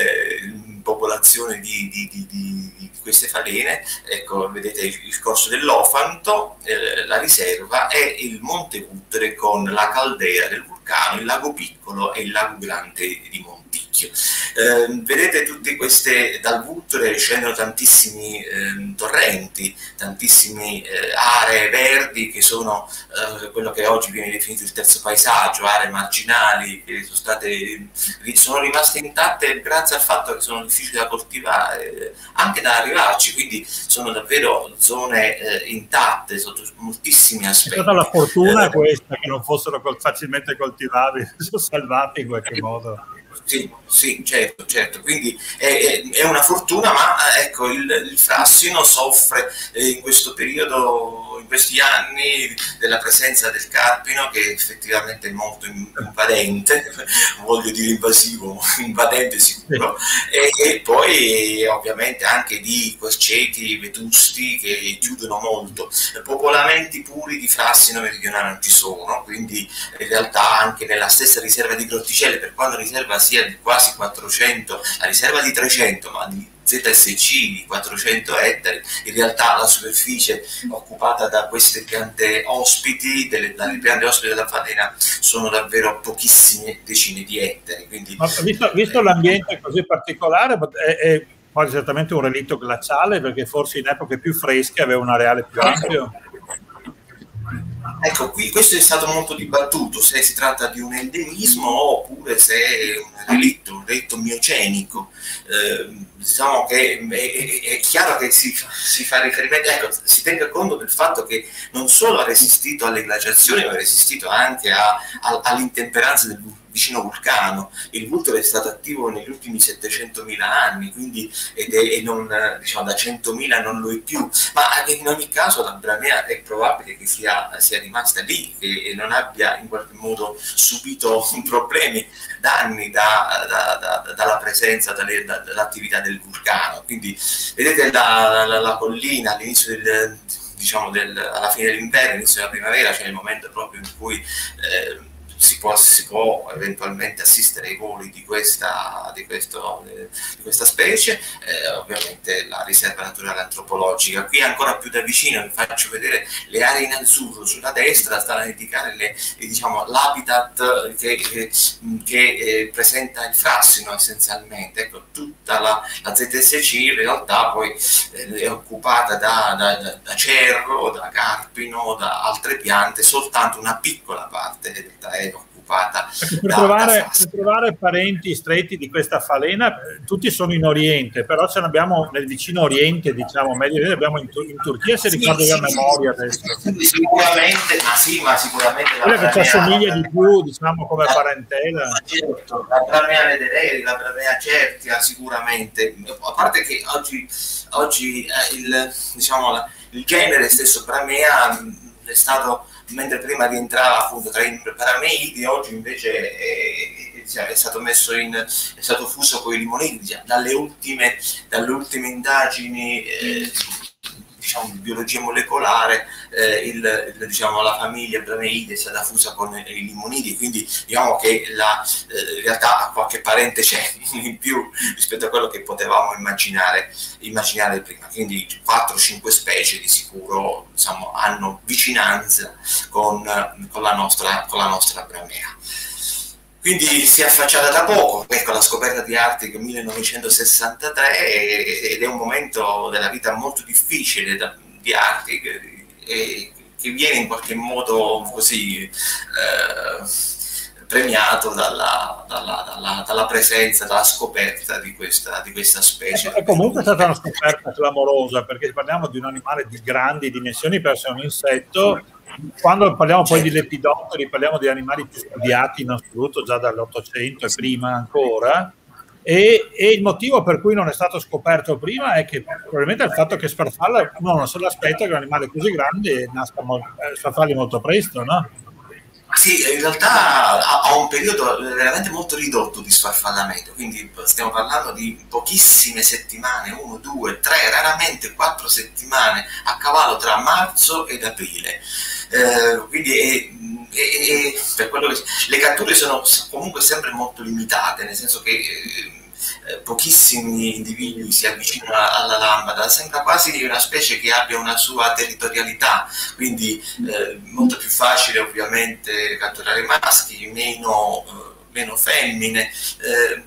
eh, popolazione di, di, di, di, di queste falene. Ecco, vedete il, il corso dell'Ofanto, eh, la riserva e il Monte Vulture con la caldera del vulcano, il lago Piccolo e il lago Grande di Monticchio. Eh, vedete tutte queste, dal Vulture scendono tantissimi eh, torrenti, tantissime eh, aree verdi che sono eh, quello che oggi viene definito il terzo paesaggio, aree marginali che sono state sono rimaste intatte grazie al fatto che sono difficili da coltivare, anche da arrivarci, quindi sono davvero zone eh, intatte sotto moltissimi aspetti. È stata la fortuna eh, questa che non fossero facilmente coltivabili, sono salvati in qualche modo. Sì, sì, certo, certo, quindi è, è una fortuna, ma ecco il, il Frassino soffre eh, in questo periodo, in questi anni, della presenza del carpino, che effettivamente è molto invadente, non voglio dire invasivo, invadente sicuro, e, e poi ovviamente anche di querceti vetusti che chiudono molto. Popolamenti puri di Frassino meridionale non ci sono, quindi in realtà anche nella stessa riserva di Grotticelle, per quanto riserva sia di quasi quattrocento, la riserva di trecento, ma di Z S C di quattrocento ettari, in realtà la superficie occupata da queste piante ospiti, delle, dalle piante ospiti della falena, sono davvero pochissime decine di ettari. Quindi, ma visto, visto l'ambiente così particolare, è, è poi certamente un relitto glaciale, perché forse in epoche più fresche aveva un areale più ampio. Ecco, qui questo è stato molto dibattuto, se si tratta di un endemismo oppure se è un relitto, un relitto miocenico. Eh, diciamo che è, è, è chiaro che si, si fa riferimento, ecco, si tenga conto del fatto che non solo ha resistito alle glaciazioni, ma ha resistito anche a, a, all'intemperanza del vicino vulcano. Il Vulture è stato attivo negli ultimi settecentomila anni, quindi ed è, e non, diciamo, da centomila non lo è più, ma in ogni caso la Bramea è probabile che sia, sia rimasta lì e non abbia in qualche modo subito problemi, danni da, da, da, dalla presenza, dalle, da, dall'attività del vulcano. Quindi vedete la, la, la collina all'inizio del, diciamo del, alla fine dell'inverno, all'inizio della primavera, c'è il momento proprio in cui eh, Si può, si può eventualmente assistere ai voli di questa, di questo, di questa specie, eh, ovviamente la riserva naturale antropologica. Qui ancora più da vicino vi faccio vedere le aree in azzurro sulla destra, stanno a indicare le, diciamo, l'habitat che, che, che eh, presenta il frassino essenzialmente. Ecco, tutta la, la Z S C in realtà poi eh, è occupata da, da, da cerro, da carpino, da altre piante, soltanto una piccola parte è occupata. Per, da, trovare, da per trovare parenti stretti di questa falena, tutti sono in Oriente, però ce l'abbiamo nel vicino Oriente, diciamo, medio Oriente, abbiamo in, in Turchia, se sì, ricordo sì, a memoria sì, adesso. Sicuramente, ma sì, ma sicuramente quella che ci assomiglia di più, diciamo, come la, parentela. Certo, la Bramea vederei, la Bramea certia, sicuramente. A parte che oggi, oggi eh, il, diciamo, la, il genere stesso Bramea è stato, mentre prima rientrava appunto tra i Brameidi, oggi invece è, è stato messo in, è stato fuso con i limonidi. Dalle ultime, dalle ultime indagini eh, diciamo, di biologia molecolare, eh, il, il, diciamo, la famiglia Brameide è stata fusa con i limonidi, quindi diciamo che la, eh, in realtà qualche parente c'è in più rispetto a quello che potevamo immaginare, immaginare prima. Quindi quattro cinque specie di sicuro, diciamo, hanno vicinanza con, con, la nostra, con la nostra Bramea. Quindi si è affacciata da poco, ecco, la scoperta di Arctic millenovecentosessantatré, ed è un momento della vita molto difficile da, di Arctic, e che viene in qualche modo così eh, premiato dalla, dalla, dalla, dalla presenza, dalla scoperta di questa, di questa specie. E comunque è stata una scoperta clamorosa, perché parliamo di un animale di grandi dimensioni per essere un insetto. Quando parliamo poi di lepidotteri, parliamo di animali più studiati in assoluto già dall'Ottocento e prima ancora, e, e il motivo per cui non è stato scoperto prima è che probabilmente il fatto che sfarfalla, uno non se l'aspetta che un animale così grande nasca mo- eh, sfarfalli molto presto, no? Sì, in realtà ha un periodo veramente molto ridotto di sfarfallamento, quindi stiamo parlando di pochissime settimane, uno, due, tre, raramente quattro settimane a cavallo tra marzo ed aprile. Eh, quindi è, è, è, per quello che, le catture sono comunque sempre molto limitate, nel senso che eh, pochissimi individui si avvicinano alla lampada, sembra quasi una specie che abbia una sua territorialità, quindi eh, molto più facile ovviamente catturare maschi, meno, eh, meno femmine. Eh,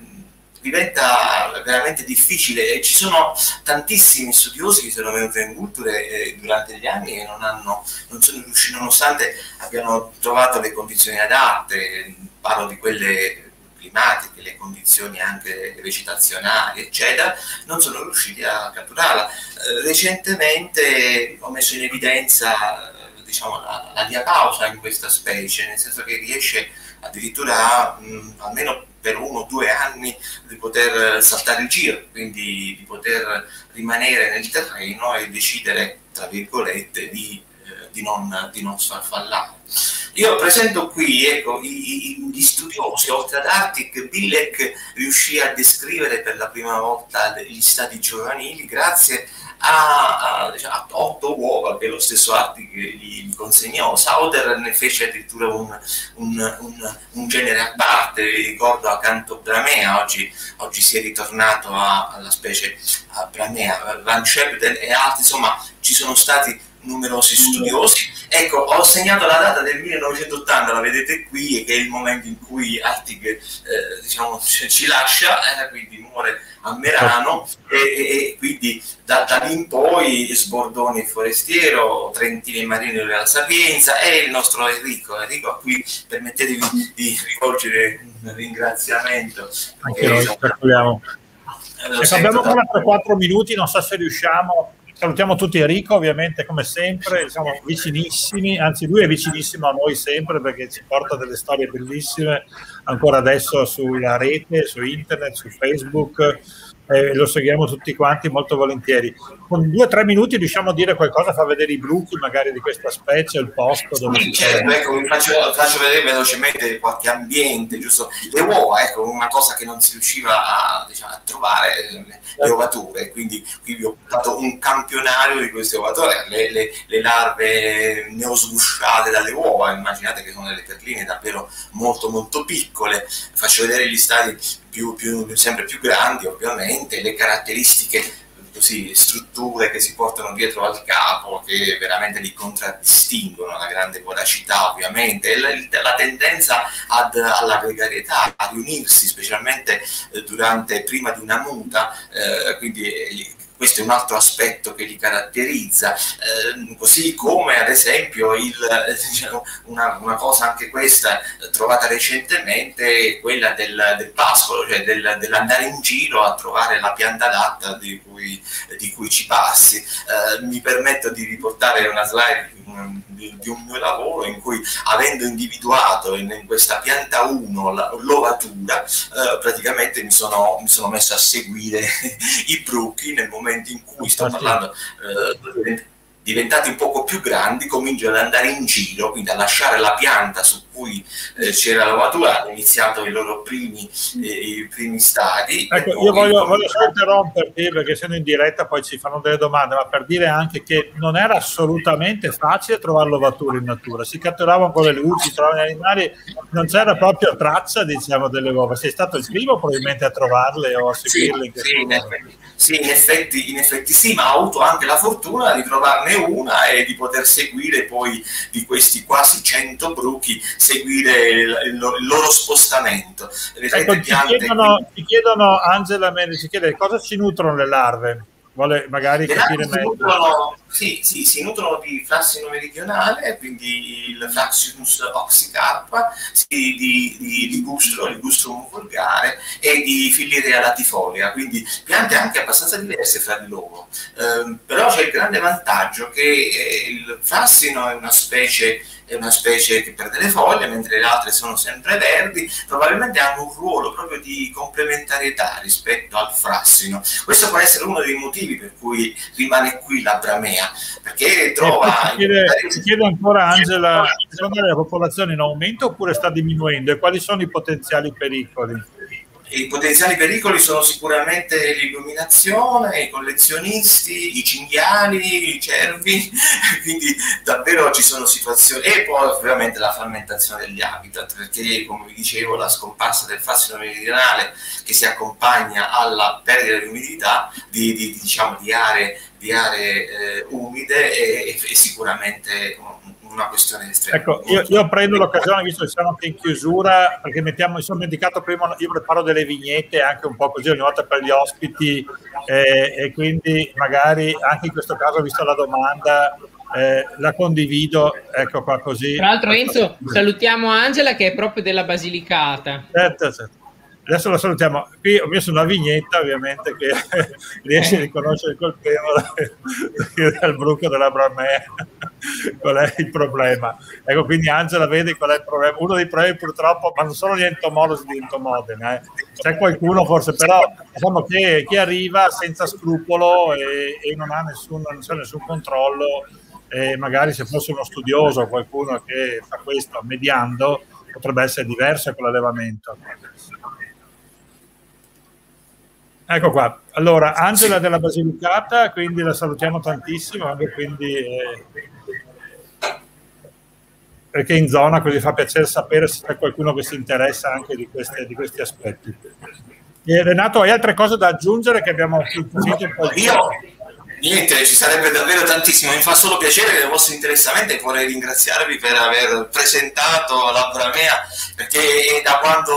diventa veramente difficile, e ci sono tantissimi studiosi che sono venuti in Vulture eh, durante gli anni e non, hanno, non sono riusciti, nonostante abbiano trovato le condizioni adatte, parlo di quelle climatiche, le condizioni anche vegetazionali, eccetera, non sono riusciti a catturarla. Eh, recentemente ho messo in evidenza eh, diciamo, la, la diapausa in questa specie, nel senso che riesce addirittura mh, almeno per uno o due anni di poter saltare il giro, quindi di poter rimanere nel terreno e decidere, tra virgolette, di, eh, di, non, di non sfarfallare. Io presento qui, ecco, i, i, gli studiosi, oltre ad Arctic, Billek riuscì a descrivere per la prima volta gli stadi giovanili grazie a, a, diciamo, a otto uova che lo stesso Arctic gli, gli consegnò. Sauter ne fece addirittura un, un, un, un genere a parte, ricordo accanto Bramea, oggi, oggi si è ritornato a, alla specie a Bramea, Van Schepten e altri, insomma ci sono stati numerosi studiosi. Ecco, ho segnato la data del millenovecentottanta, la vedete qui, che è il momento in cui Arctic eh, diciamo, ci lascia, eh, quindi muore a Merano, e, e quindi da, da lì in poi Sbordoni il forestiero, Trentini e Marini della Sapienza, e il nostro Enrico. Enrico, a cui permettetevi di rivolgere un ringraziamento. Anche noi, Ecco, abbiamo ancora tre quattro minuti, non so se riusciamo. Salutiamo tutti Enrico, ovviamente, come sempre, siamo vicinissimi, anzi lui è vicinissimo a noi sempre perché ci porta delle storie bellissime ancora adesso sulla rete, su internet, su Facebook, eh, lo seguiamo tutti quanti molto volentieri. Con due o tre minuti riusciamo a dire qualcosa, fa vedere i bruchi magari di questa specie, il posto dove sì, certo, ecco, vi faccio, faccio vedere velocemente qualche ambiente, giusto? Le uova, ecco, una cosa che non si riusciva a, diciamo, a trovare, le ovature, quindi qui vi ho portato un campionario di queste ovature, le, le, le larve neosgusciate dalle uova, immaginate che sono delle perline davvero molto molto piccole. Faccio vedere gli stadi più, più, sempre più grandi, ovviamente, le caratteristiche, così, strutture che si portano dietro al capo, che veramente li contraddistinguono, la grande voracità ovviamente, e la, la tendenza ad, alla gregarietà, a riunirsi, specialmente eh, durante, prima di una muta, eh, quindi eh, questo è un altro aspetto che li caratterizza, eh, così come ad esempio il, diciamo, una, una cosa anche questa trovata recentemente, quella del, del pascolo, cioè del, dell'andare in giro a trovare la pianta adatta di cui, di cui ci passi. Eh, mi permetto di riportare una slide di, di un mio lavoro in cui, avendo individuato in, in questa pianta uno l'ovatura, eh, praticamente mi sono, mi sono messo a seguire i bruchi nel momento in cui, sto parlando, eh, diventati un poco più grandi, cominciano ad andare in giro, quindi a lasciare la pianta su cui eh, c'era l'ovatura, hanno iniziato i loro primi, eh, i primi stadi. Ecco, io voglio, voglio solo interromperti perché essendo in diretta poi ci fanno delle domande, ma per dire anche che non era assolutamente facile trovare l'ovatura in natura, si catturavano con le luci, si trovavano gli animali, non c'era proprio traccia, diciamo, delle uova. Sei stato il primo probabilmente a trovarle o a seguirle? Sì, sì, in effetti, sì, in effetti, in effetti sì, ma ho avuto anche la fortuna di trovarne una e di poter seguire poi di questi quasi cento bruchi, seguire il, il, il loro spostamento. Ecco, ti, chiedono, ti chiedono, Angela Mendes, ci chiede cosa ci nutrono le larve. Vuole magari le capire meglio. Nutrono, sì, sì, si nutrono di Frassino meridionale, quindi il Fraxinus oxycarpa, sì, di, di ligustro, ligustrum vulgare, e di Filirea latifolia, quindi piante anche abbastanza diverse fra di loro. Eh, però c'è il grande vantaggio che eh, il Frassino è una specie è una specie che perde le foglie, mentre le altre sono sempre verdi, probabilmente hanno un ruolo proprio di complementarietà rispetto al frassino. Questo può essere uno dei motivi per cui rimane qui la bramea, perché trova... Ti chiede, ti chiede ancora, Angela, secondo lei la popolazione in aumento oppure sta diminuendo, e quali sono i potenziali pericoli? I potenziali pericoli sono sicuramente l'illuminazione, i collezionisti, i cinghiali, i cervi, quindi davvero ci sono situazioni, e poi ovviamente la frammentazione degli habitat, perché come vi dicevo la scomparsa del frassino meridionale, che si accompagna alla perdita di umidità di, di, diciamo, di aree, di aree eh, umide, è, è sicuramente una questione estrema. Ecco, io, io prendo l'occasione, visto che siamo anche in chiusura, perché mettiamo, mi sono dimenticato prima, io preparo delle vignette anche un po' così ogni volta per gli ospiti, eh, e quindi magari anche in questo caso, visto la domanda, eh, la condivido, ecco qua così. Tra l'altro, Enzo, salutiamo Angela che è proprio della Basilicata. Certo, certo. Adesso la salutiamo. Qui ho messo una vignetta, ovviamente, che riesce a riconoscere il colpevole del bruco della bramea. Qual è il problema? Ecco, quindi Angela vede qual è il problema. Uno dei problemi, purtroppo, ma non solo gli entomologi di Entomodena, eh. C'è qualcuno forse, però diciamo che chi arriva senza scrupolo e, e non ha nessun, non c'è nessun controllo, e magari se fosse uno studioso, qualcuno che fa questo mediando, potrebbe essere diverso con l'allevamento. Ecco qua, allora Angela della Basilicata, quindi la salutiamo tantissimo, anche quindi eh, perché in zona, così fa piacere sapere se c'è qualcuno che si interessa anche di, queste, di questi aspetti. E Renato, hai altre cose da aggiungere che abbiamo sentito un po' di... Io niente, ci sarebbe davvero tantissimo, mi fa solo piacere che vostro interessamente, vorrei ringraziarvi per aver presentato la bramea, perché da quando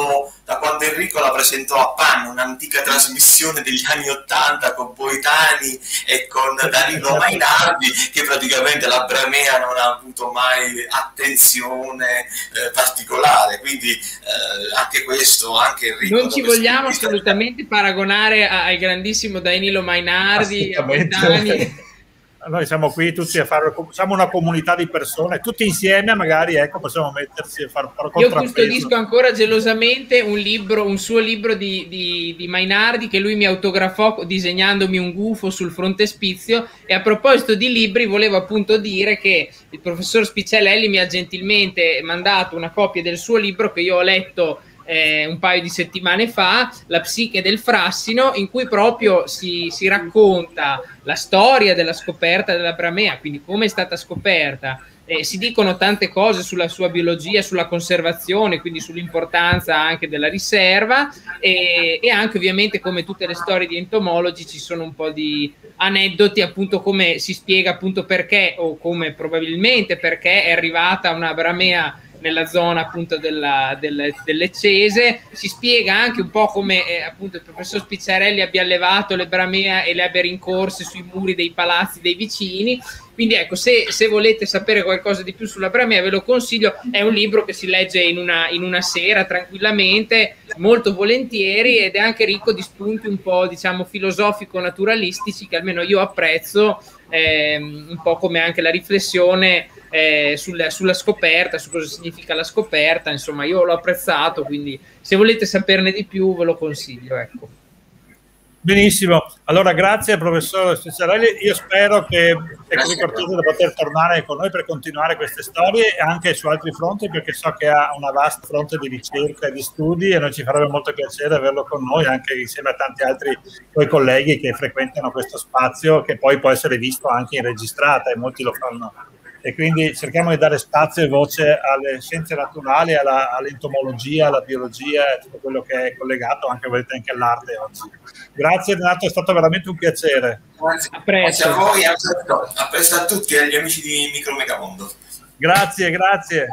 da quando Enrico la presentò a Pan, un'antica trasmissione degli anni ottanta con Boitani e con Danilo Mainardi, che praticamente la Bramea non ha avuto mai attenzione eh, particolare, quindi eh, anche questo, anche Enrico... Non ci vogliamo assolutamente paragonare al grandissimo Danilo Mainardi, a Boitani. Noi siamo qui tutti a fare, siamo una comunità di persone, tutti insieme magari, ecco, possiamo mettersi a fare un Io custodisco ancora gelosamente un libro, un suo libro di, di, di Mainardi che lui mi autografò disegnandomi un gufo sul frontespizio. E a proposito di libri volevo appunto dire che il professor Spicciarelli mi ha gentilmente mandato una copia del suo libro che io ho letto Eh, un paio di settimane fa, La psiche del frassino, in cui proprio si, si racconta la storia della scoperta della Bramea, quindi come è stata scoperta, eh, si dicono tante cose sulla sua biologia, sulla conservazione, quindi sull'importanza anche della riserva, e, e anche ovviamente, come tutte le storie di entomologi, ci sono un po' di aneddoti, appunto, come si spiega appunto perché, o come probabilmente perché è arrivata una Bramea nella zona appunto della, del, dell'Eccese. Si spiega anche un po' come eh, appunto il professor Spicciarelli abbia allevato le Bramea e le abbia rincorse sui muri dei palazzi dei vicini. Quindi ecco, se, se volete sapere qualcosa di più sulla Bramea ve lo consiglio, è un libro che si legge in una, in una sera tranquillamente, molto volentieri, ed è anche ricco di spunti un po', diciamo, filosofico-naturalistici che almeno io apprezzo, ehm, un po' come anche la riflessione Eh, sulla, sulla scoperta, su cosa significa la scoperta. Insomma, io l'ho apprezzato, quindi se volete saperne di più ve lo consiglio, ecco. Benissimo, allora grazie professore Spicciarelli, io spero che sia così cortese da poter tornare con noi per continuare queste storie anche su altri fronti, perché so che ha una vasta fronte di ricerca e di studi e noi ci farebbe molto piacere averlo con noi anche insieme a tanti altri tuoi colleghi che frequentano questo spazio, che poi può essere visto anche in registrata e molti lo fanno. E quindi cerchiamo di dare spazio e voce alle scienze naturali, alla, all'entomologia, alla biologia e tutto quello che è collegato anche, anche all'arte oggi. Grazie Renato, è stato veramente un piacere. Grazie a, grazie a voi, a presto, a presto a tutti e agli amici di Micromegamondo. Grazie, grazie.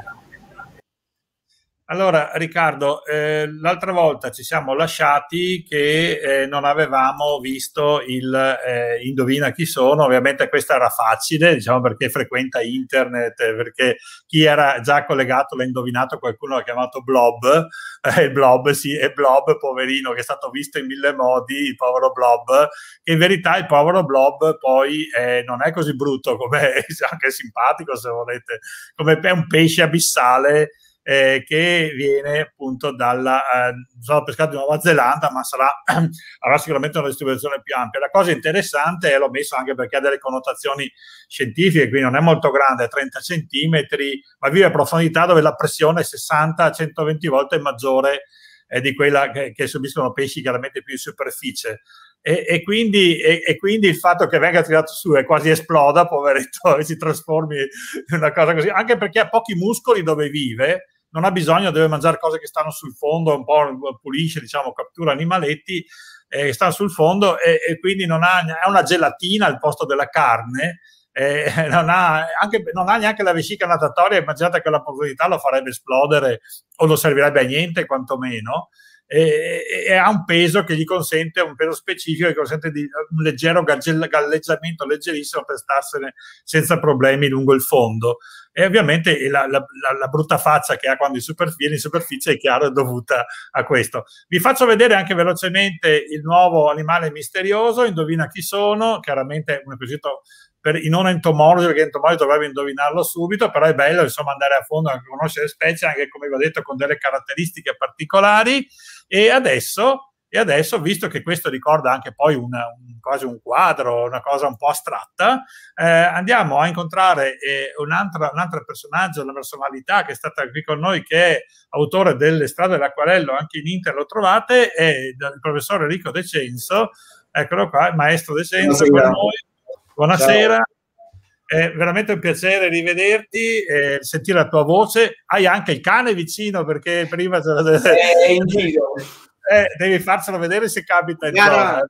Allora Riccardo, eh, l'altra volta ci siamo lasciati che eh, non avevamo visto il eh, Indovina chi sono. Ovviamente questa era facile, diciamo, perché frequenta internet, perché chi era già collegato l'ha indovinato, qualcuno l'ha chiamato Blob, eh, il Blob, sì, è Blob, poverino, che è stato visto in mille modi, il povero Blob, che in verità il povero Blob poi eh, non è così brutto, come è anche simpatico se volete, come è un pesce abissale, Eh, che viene appunto dalla eh, sono pescato in Nuova Zelanda, ma sarà, avrà sicuramente una distribuzione più ampia. La cosa interessante, e l'ho messo anche perché ha delle connotazioni scientifiche, quindi non è molto grande, trenta centimetri, ma vive a profondità dove la pressione è sessanta a centoventi volte maggiore eh, di quella che, che subiscono pesci chiaramente più in superficie. E, e, quindi, e, e quindi il fatto che venga tirato su e quasi esploda, poveretto, e si trasformi in una cosa così, anche perché ha pochi muscoli dove vive, non ha bisogno, deve mangiare cose che stanno sul fondo, un po' pulisce, diciamo, cattura animaletti che eh, stanno sul fondo, e, e quindi non ha, ha una gelatina al posto della carne, eh, non, ha, anche, non ha neanche la vescica natatoria. Immaginate che la profondità lo farebbe esplodere o lo servirebbe a niente quantomeno. E, e ha un peso che gli consente, un peso specifico che consente di un leggero galleggiamento leggerissimo per starsene senza problemi lungo il fondo. E ovviamente la, la, la, la brutta faccia che ha quando in superficie, in superficie è chiaro, è dovuta a questo. Vi faccio vedere anche velocemente il nuovo animale misterioso, indovina chi sono, chiaramente un episodio per i non entomologi, perché entomologi dovrebbero indovinarlo subito, però è bello insomma andare a fondo a conoscere le specie, anche come vi ho detto con delle caratteristiche particolari. E adesso, e adesso visto che questo ricorda anche poi una, un, quasi un quadro, una cosa un po' astratta, eh, andiamo a incontrare eh, un, altro, un altro personaggio, una personalità che è stata qui con noi, che è autore delle Strade dell'Acquarello, anche in Inter lo trovate, è il professor Enrico De Censo. Eccolo qua, il maestro De Censo con noi. Buonasera, è veramente un piacere rivederti, eh, sentire la tua voce. Hai anche il cane vicino, perché prima è in giro. Eh, devi farcelo vedere se capita in zona.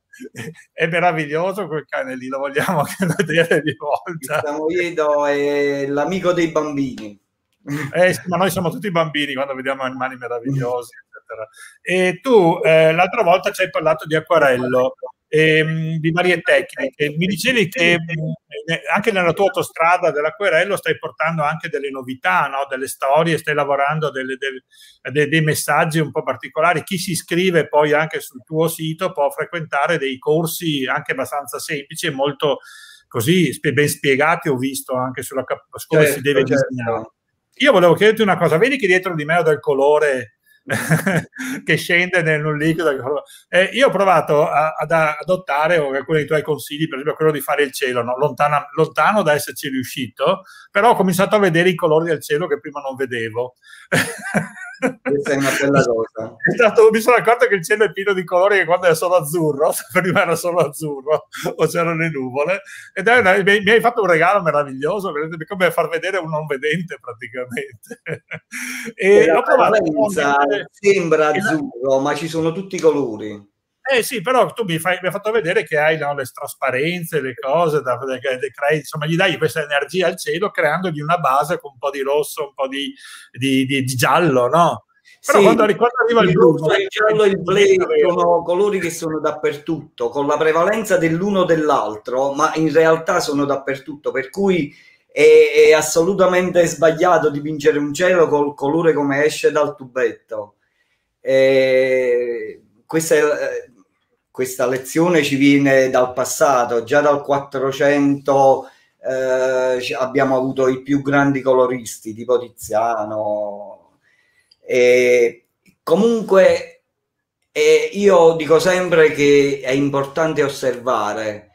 È meraviglioso quel cane lì, lo vogliamo vedere di volta. Stiamo vedo, è l'amico dei bambini. Eh, sì, ma noi siamo tutti bambini quando vediamo animali meravigliosi, eccetera. E tu eh, l'altra volta ci hai parlato di acquarello, ehm, di varie tecniche. Mi dicevi che mh, anche nella tua autostrada dell'acquerello stai portando anche delle novità, no? Delle storie, stai lavorando delle, delle, dei, dei messaggi un po' particolari. Chi si iscrive poi anche sul tuo sito può frequentare dei corsi anche abbastanza semplici e molto così ben spiegati, ho visto anche sulla come certo, si deve certo. disegnare. Io volevo chiederti una cosa, vedi che dietro di me ho del colore che scende nel un liquido. Eh, io ho provato a, ad adottare alcuni dei tuoi consigli, per esempio quello di fare il cielo, no? Lontana, lontano da esserci riuscito, però ho cominciato a vedere i colori del cielo che prima non vedevo. Questa è una bella cosa. È stato, mi sono accorto che il cielo è pieno di colori che quando è solo azzurro, prima era solo azzurro o c'erano le nuvole, ed è una, mi hai fatto un regalo meraviglioso, come far vedere un non vedente praticamente. E la ho provato sembra azzurro, ma ci sono tutti i colori. Eh sì, però tu mi, fai, mi hai fatto vedere che hai, no, le trasparenze, le cose, da, che, che crei, insomma, gli dai questa energia al cielo creandogli una base con un po' di rosso, un po' di, di, di, di giallo, no? Però sì, quando, quando arriva il blu, il giallo e il blu sono colori che sono dappertutto, con la prevalenza dell'uno o dell'altro, ma in realtà sono dappertutto, per cui è, è assolutamente sbagliato dipingere un cielo col colore come esce dal tubetto. E questa, è, questa lezione ci viene dal passato, già dal quattrocento eh, abbiamo avuto i più grandi coloristi, tipo Tiziano. E comunque eh, io dico sempre che è importante osservare,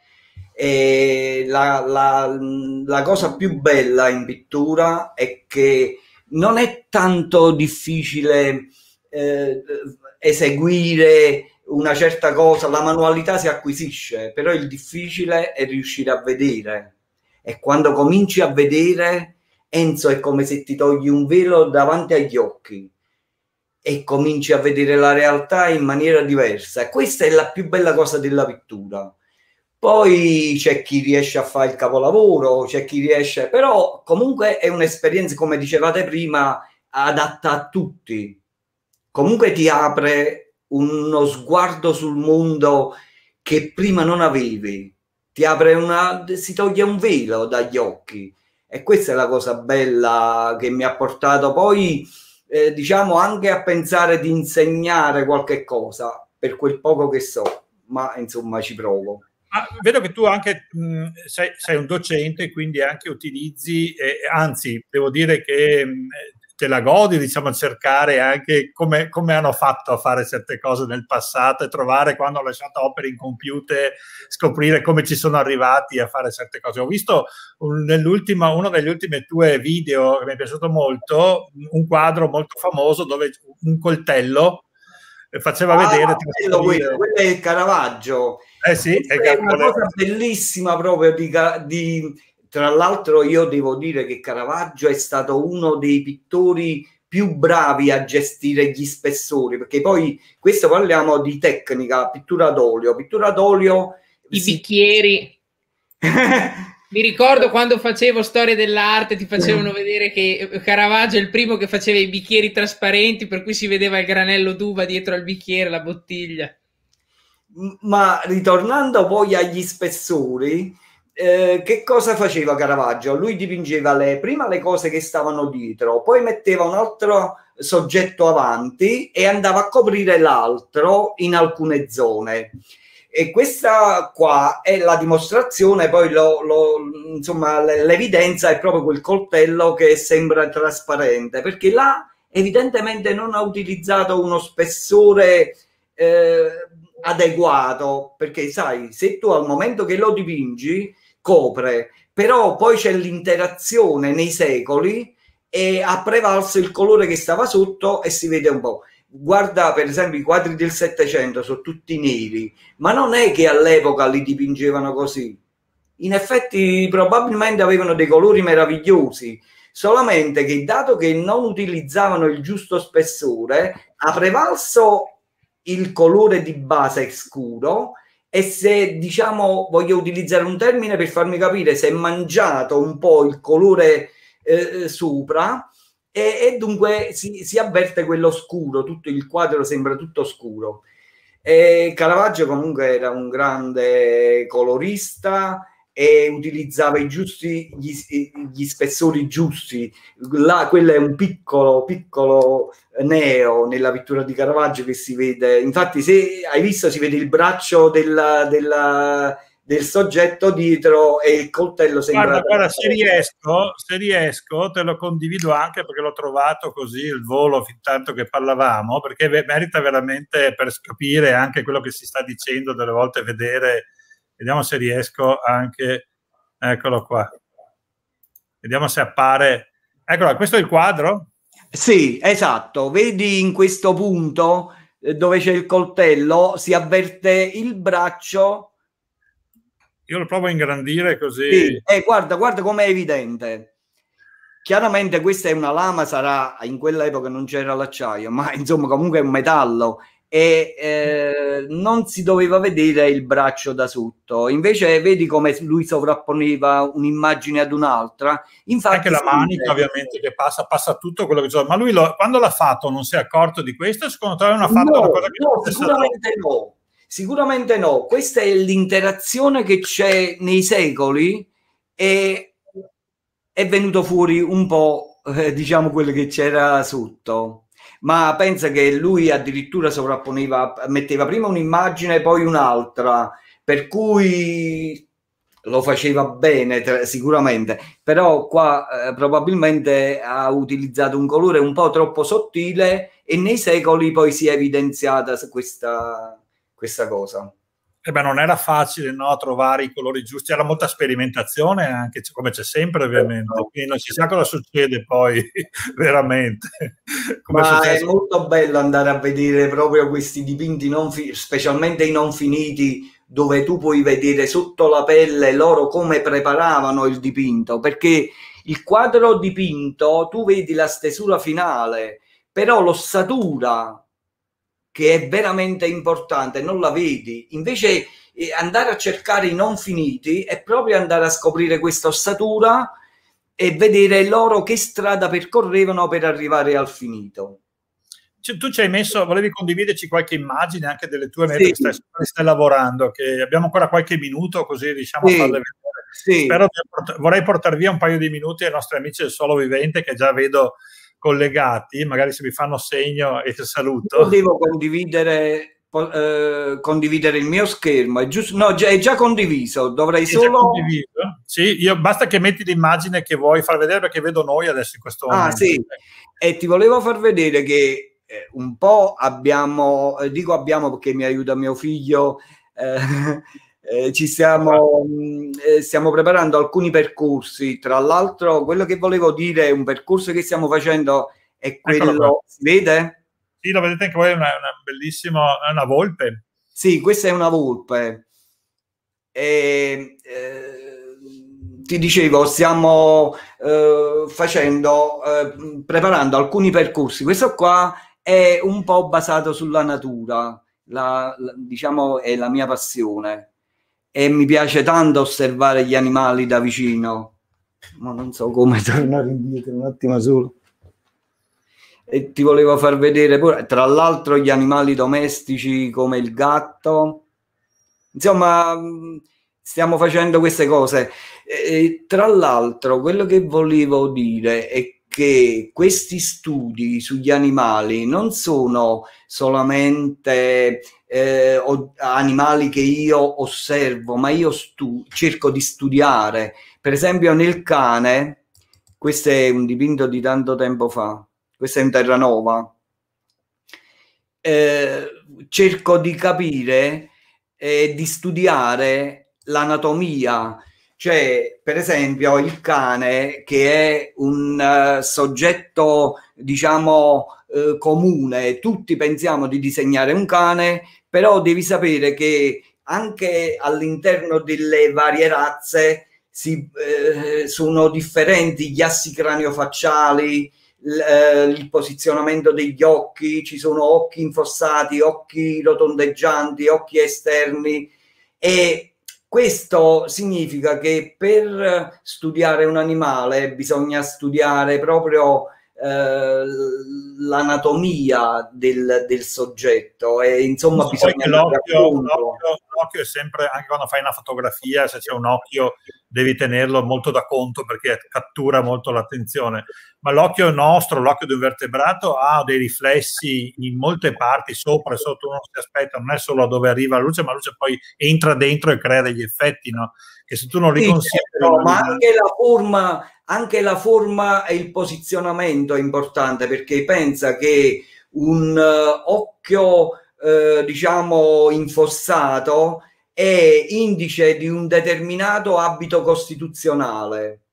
e la, la, la cosa più bella in pittura è che non è tanto difficile eh, eseguire una certa cosa, la manualità si acquisisce, però il difficile è riuscire a vedere, e quando cominci a vedere, Enzo, è come se ti togli un velo davanti agli occhi e cominci a vedere la realtà in maniera diversa, e questa è la più bella cosa della pittura. Poi c'è chi riesce a fare il capolavoro, c'è chi riesce, però comunque è un'esperienza, come dicevate prima, adatta a tutti. Comunque ti apre uno sguardo sul mondo che prima non avevi, ti apre una, si toglie un velo dagli occhi, e questa è la cosa bella che mi ha portato poi Eh, diciamo anche a pensare di insegnare qualche cosa, per quel poco che so, ma insomma ci provo. Ah, vedo che tu anche mh, sei, sei un docente, quindi anche utilizzi, eh, anzi devo dire che mh, te la godi, diciamo, a cercare anche come, come hanno fatto a fare certe cose nel passato e trovare, quando ho lasciato opere incompiute, scoprire come ci sono arrivati a fare certe cose. Ho visto un, nell'ultima, uno degli ultimi tuoi video che mi è piaciuto molto, un quadro molto famoso dove un coltello faceva ah, vedere... Quello, quello, quello è il Caravaggio. Eh sì, è, è una cosa bellissima proprio di... di Tra l'altro io devo dire che Caravaggio è stato uno dei pittori più bravi a gestire gli spessori, perché poi questo parliamo di tecnica, pittura d'olio, pittura d'olio... I si... bicchieri... Mi ricordo quando facevo storia dell'arte, ti facevano vedere che Caravaggio è il primo che faceva i bicchieri trasparenti, per cui si vedeva il granello d'uva dietro al bicchiere, la bottiglia. Ma ritornando poi agli spessori... Eh, che cosa faceva Caravaggio? Lui dipingeva le, prima le cose che stavano dietro, poi metteva un altro soggetto avanti e andava a coprire l'altro in alcune zone. E questa qua è la dimostrazione, poi lo, lo, insomma l'evidenza è proprio quel coltello che sembra trasparente, perché là evidentemente non ha utilizzato uno spessore eh, adeguato, perché sai, se tu al momento che lo dipingi copre, però poi c'è l'interazione nei secoli e ha prevalso il colore che stava sotto e si vede un po'. Guarda per esempio i quadri del Settecento, sono tutti neri, ma non è che all'epoca li dipingevano così. In effetti probabilmente avevano dei colori meravigliosi, solamente che dato che non utilizzavano il giusto spessore, ha prevalso il colore di base scuro, e se, diciamo, voglio utilizzare un termine per farmi capire, se è mangiato un po' il colore eh, sopra, e, e dunque si, si avverte quello scuro, tutto il quadro sembra tutto scuro. E Caravaggio comunque era un grande colorista e utilizzava i giusti, gli, gli spessori giusti. Là, quello è un piccolo, piccolo neo nella pittura di Caravaggio che si vede. Infatti, se hai visto, si vede il braccio della, della, del soggetto dietro e il coltello sembra... Guarda, guarda, se riesco, se riesco te lo condivido anche perché l'ho trovato così il volo fin tanto che parlavamo, perché merita veramente, per capire anche quello che si sta dicendo, delle volte vedere. Vediamo se riesco anche, eccolo qua, vediamo se appare, eccola, questo è il quadro? Sì, esatto, vedi in questo punto dove c'è il coltello, si avverte il braccio. Io lo provo a ingrandire così. Sì, eh, guarda, guarda com'è evidente. Chiaramente questa è una lama, sarà, in quell'epoca non c'era l'acciaio, ma insomma comunque è un metallo. E eh, non si doveva vedere il braccio da sotto, invece vedi come lui sovrapponeva un'immagine ad un'altra. Infatti anche la manica ovviamente che passa, passa tutto quello che c'è, ma lui lo, quando l'ha fatto non si è accorto di questo? Secondo te non ha fatto no, una cosa che no, sicuramente no, sicuramente no, questa è l'interazione che c'è nei secoli e è venuto fuori un po' eh, diciamo quello che c'era sotto. Ma pensa che lui addirittura sovrapponeva, metteva prima un'immagine e poi un'altra, per cui lo faceva bene sicuramente, però qua eh, probabilmente ha utilizzato un colore un po' troppo sottile e nei secoli poi si è evidenziata questa, questa cosa. Eh beh, non era facile, no, trovare i colori giusti, era molta sperimentazione anche, come c'è sempre ovviamente, no. Quindi non si sa cosa succede poi veramente. Come Ma è, è molto bello andare a vedere proprio questi dipinti, non fi- specialmente i non finiti, dove tu puoi vedere sotto la pelle loro come preparavano il dipinto, perché il quadro dipinto tu vedi la stesura finale, però l'ossatura, che è veramente importante, non la vedi. Invece eh, andare a cercare i non finiti è proprio andare a scoprire questa ossatura e vedere loro che strada percorrevano per arrivare al finito. Cioè, tu ci hai messo, volevi condividerci qualche immagine anche delle tue mete, sì, che stai, stai lavorando, che abbiamo ancora qualche minuto così riusciamo sì, a farle vedere. Sì. Spero di, vorrei portare via un paio di minuti ai nostri amici del Solo Vivente che già vedo collegati, magari se mi fanno segno e ti saluto. Io devo condividere, eh, condividere il mio schermo, è giusto? No, è già condiviso, dovrei è solo... Già condiviso? Sì, io, basta che metti l'immagine che vuoi far vedere perché vedo noi adesso in questo momento. Ah sì, e ti volevo far vedere che eh, un po' abbiamo, eh, dico abbiamo perché mi aiuta mio figlio, eh, eh, ci stiamo, eh, stiamo preparando alcuni percorsi, tra l'altro quello che volevo dire è un percorso che stiamo facendo è quello, si vede? Sì, lo vedete anche voi, è una, una bellissima, è una volpe. Sì, questa è una volpe. E, eh, ti dicevo, stiamo eh, facendo, eh, preparando alcuni percorsi. Questo qua è un po' basato sulla natura, la, la, diciamo è la mia passione e mi piace tanto osservare gli animali da vicino. Ma non so come tornare indietro un attimo solo. E ti volevo far vedere pure, tra l'altro, gli animali domestici come il gatto. Insomma, stiamo facendo queste cose. E, tra l'altro, quello che volevo dire è che questi studi sugli animali non sono solamente eh, animali che io osservo, ma io cerco di studiare. Per esempio nel cane, questo è un dipinto di tanto tempo fa, questo è un Terranova, eh, cerco di capire e eh, di studiare l'anatomia. Cioè, per esempio, il cane, che è un uh, soggetto, diciamo, uh, comune, tutti pensiamo di disegnare un cane, però devi sapere che anche all'interno delle varie razze si, eh, sono differenti gli assi craniofacciali, l- il posizionamento degli occhi, ci sono occhi infossati, occhi rotondeggianti, occhi esterni, e questo significa che per studiare un animale bisogna studiare proprio eh, l'anatomia del, del soggetto e insomma bisogna l'occhio, l'occhio è sempre, anche quando fai una fotografia, se c'è un occhio devi tenerlo molto da conto perché cattura molto l'attenzione, ma l'occhio nostro, l'occhio di un vertebrato ha dei riflessi in molte parti, sopra e sotto, uno si aspetta, non è solo dove arriva la luce, ma la luce poi entra dentro e crea degli effetti, no? Che se tu non li sì, consideri... Certo, ma anche la forma, anche la forma e il posizionamento è importante, perché pensa che un uh, occhio, uh, diciamo, infossato è indice di un determinato abito costituzionale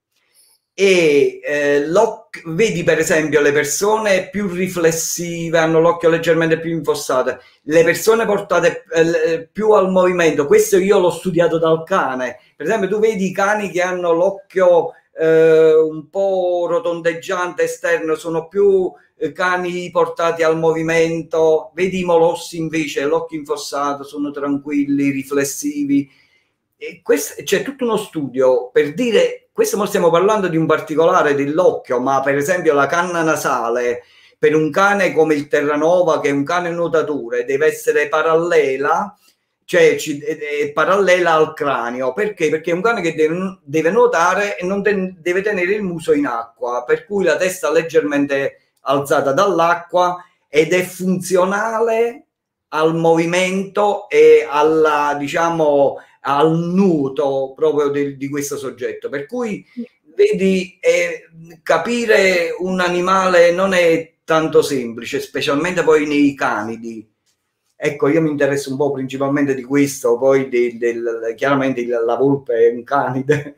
e eh, vedi per esempio le persone più riflessive hanno l'occhio leggermente più infossato, le persone portate eh, più al movimento, questo io l'ho studiato dal cane, per esempio tu vedi i cani che hanno l'occhio eh, un po' rotondeggiante esterno, sono più eh, cani portati al movimento, vedi i molossi invece l'occhio infossato, sono tranquilli, riflessivi. E questo, c'è tutto uno studio per dire, questo stiamo parlando di un particolare dell'occhio, ma per esempio la canna nasale per un cane come il Terranova, che è un cane nuotatore, deve essere parallela, cioè ci, è parallela al cranio. Perché? Perché è un cane che deve, deve nuotare e non te, deve tenere il muso in acqua, per cui la testa leggermente alzata dall'acqua ed è funzionale al movimento e alla, diciamo, al nudo proprio di, di questo soggetto, per cui vedi eh, capire un animale non è tanto semplice, specialmente poi nei canidi. Ecco, io mi interesso un po' principalmente di questo, poi del, del, chiaramente la volpe è un canide,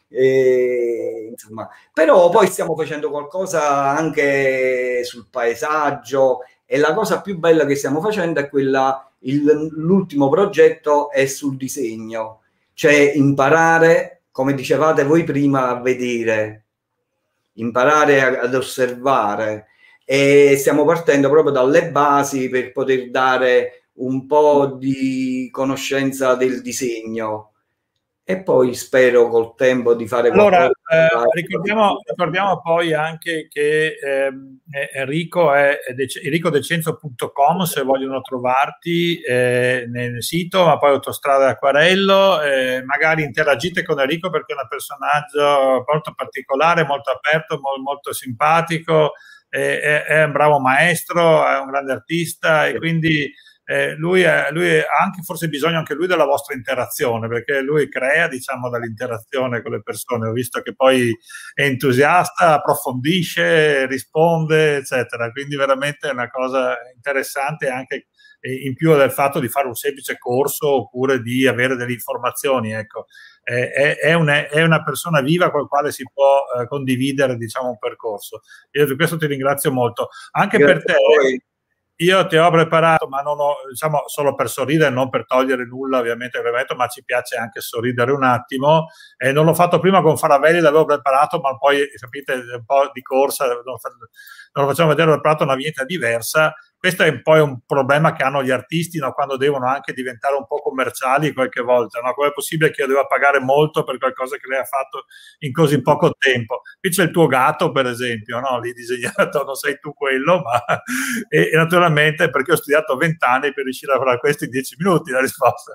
e, insomma, però poi stiamo facendo qualcosa anche sul paesaggio e la cosa più bella che stiamo facendo è quella, l'ultimo progetto è sul disegno, cioè imparare, come dicevate voi prima, a vedere, imparare a, ad osservare, e stiamo partendo proprio dalle basi per poter dare un po' di conoscenza del disegno e poi spero col tempo di fare allora eh, ricordiamo, ricordiamo poi anche che eh, Enrico è enrico decenzo punto com se vogliono trovarti eh, nel sito, ma poi Autostrada Acquarello, eh, magari interagite con Enrico perché è un personaggio molto particolare, molto aperto, molto, molto simpatico, eh, è, è un bravo maestro, è un grande artista e quindi Eh, lui, è, lui ha anche forse bisogno anche lui della vostra interazione, perché lui crea, diciamo, dall'interazione con le persone. Ho visto che poi è entusiasta, approfondisce, risponde, eccetera. Quindi veramente è una cosa interessante anche in più del fatto di fare un semplice corso oppure di avere delle informazioni. Ecco, è, è, una, è una persona viva con la quale si può eh, condividere, diciamo, un percorso. Io di questo ti ringrazio molto. Anche Grazie per te. Poi. Io ti ho preparato, ma non ho, diciamo, solo per sorridere, non per togliere nulla ovviamente, ma ci piace anche sorridere un attimo. E non l'ho fatto prima con Faravelli, l'avevo preparato, ma poi, capite, un po' di corsa, non lo facciamo vedere, ho preparato una vignetta diversa. Questo è poi un problema che hanno gli artisti, no? Quando devono anche diventare un po' commerciali qualche volta, no? Come è possibile che io debba pagare molto per qualcosa che lei ha fatto in così poco tempo? Qui c'è il tuo gatto, per esempio, no? Lì disegnato, non sei tu quello, ma e, e naturalmente perché ho studiato vent'anni per riuscire a fare questo in dieci minuti la risposta.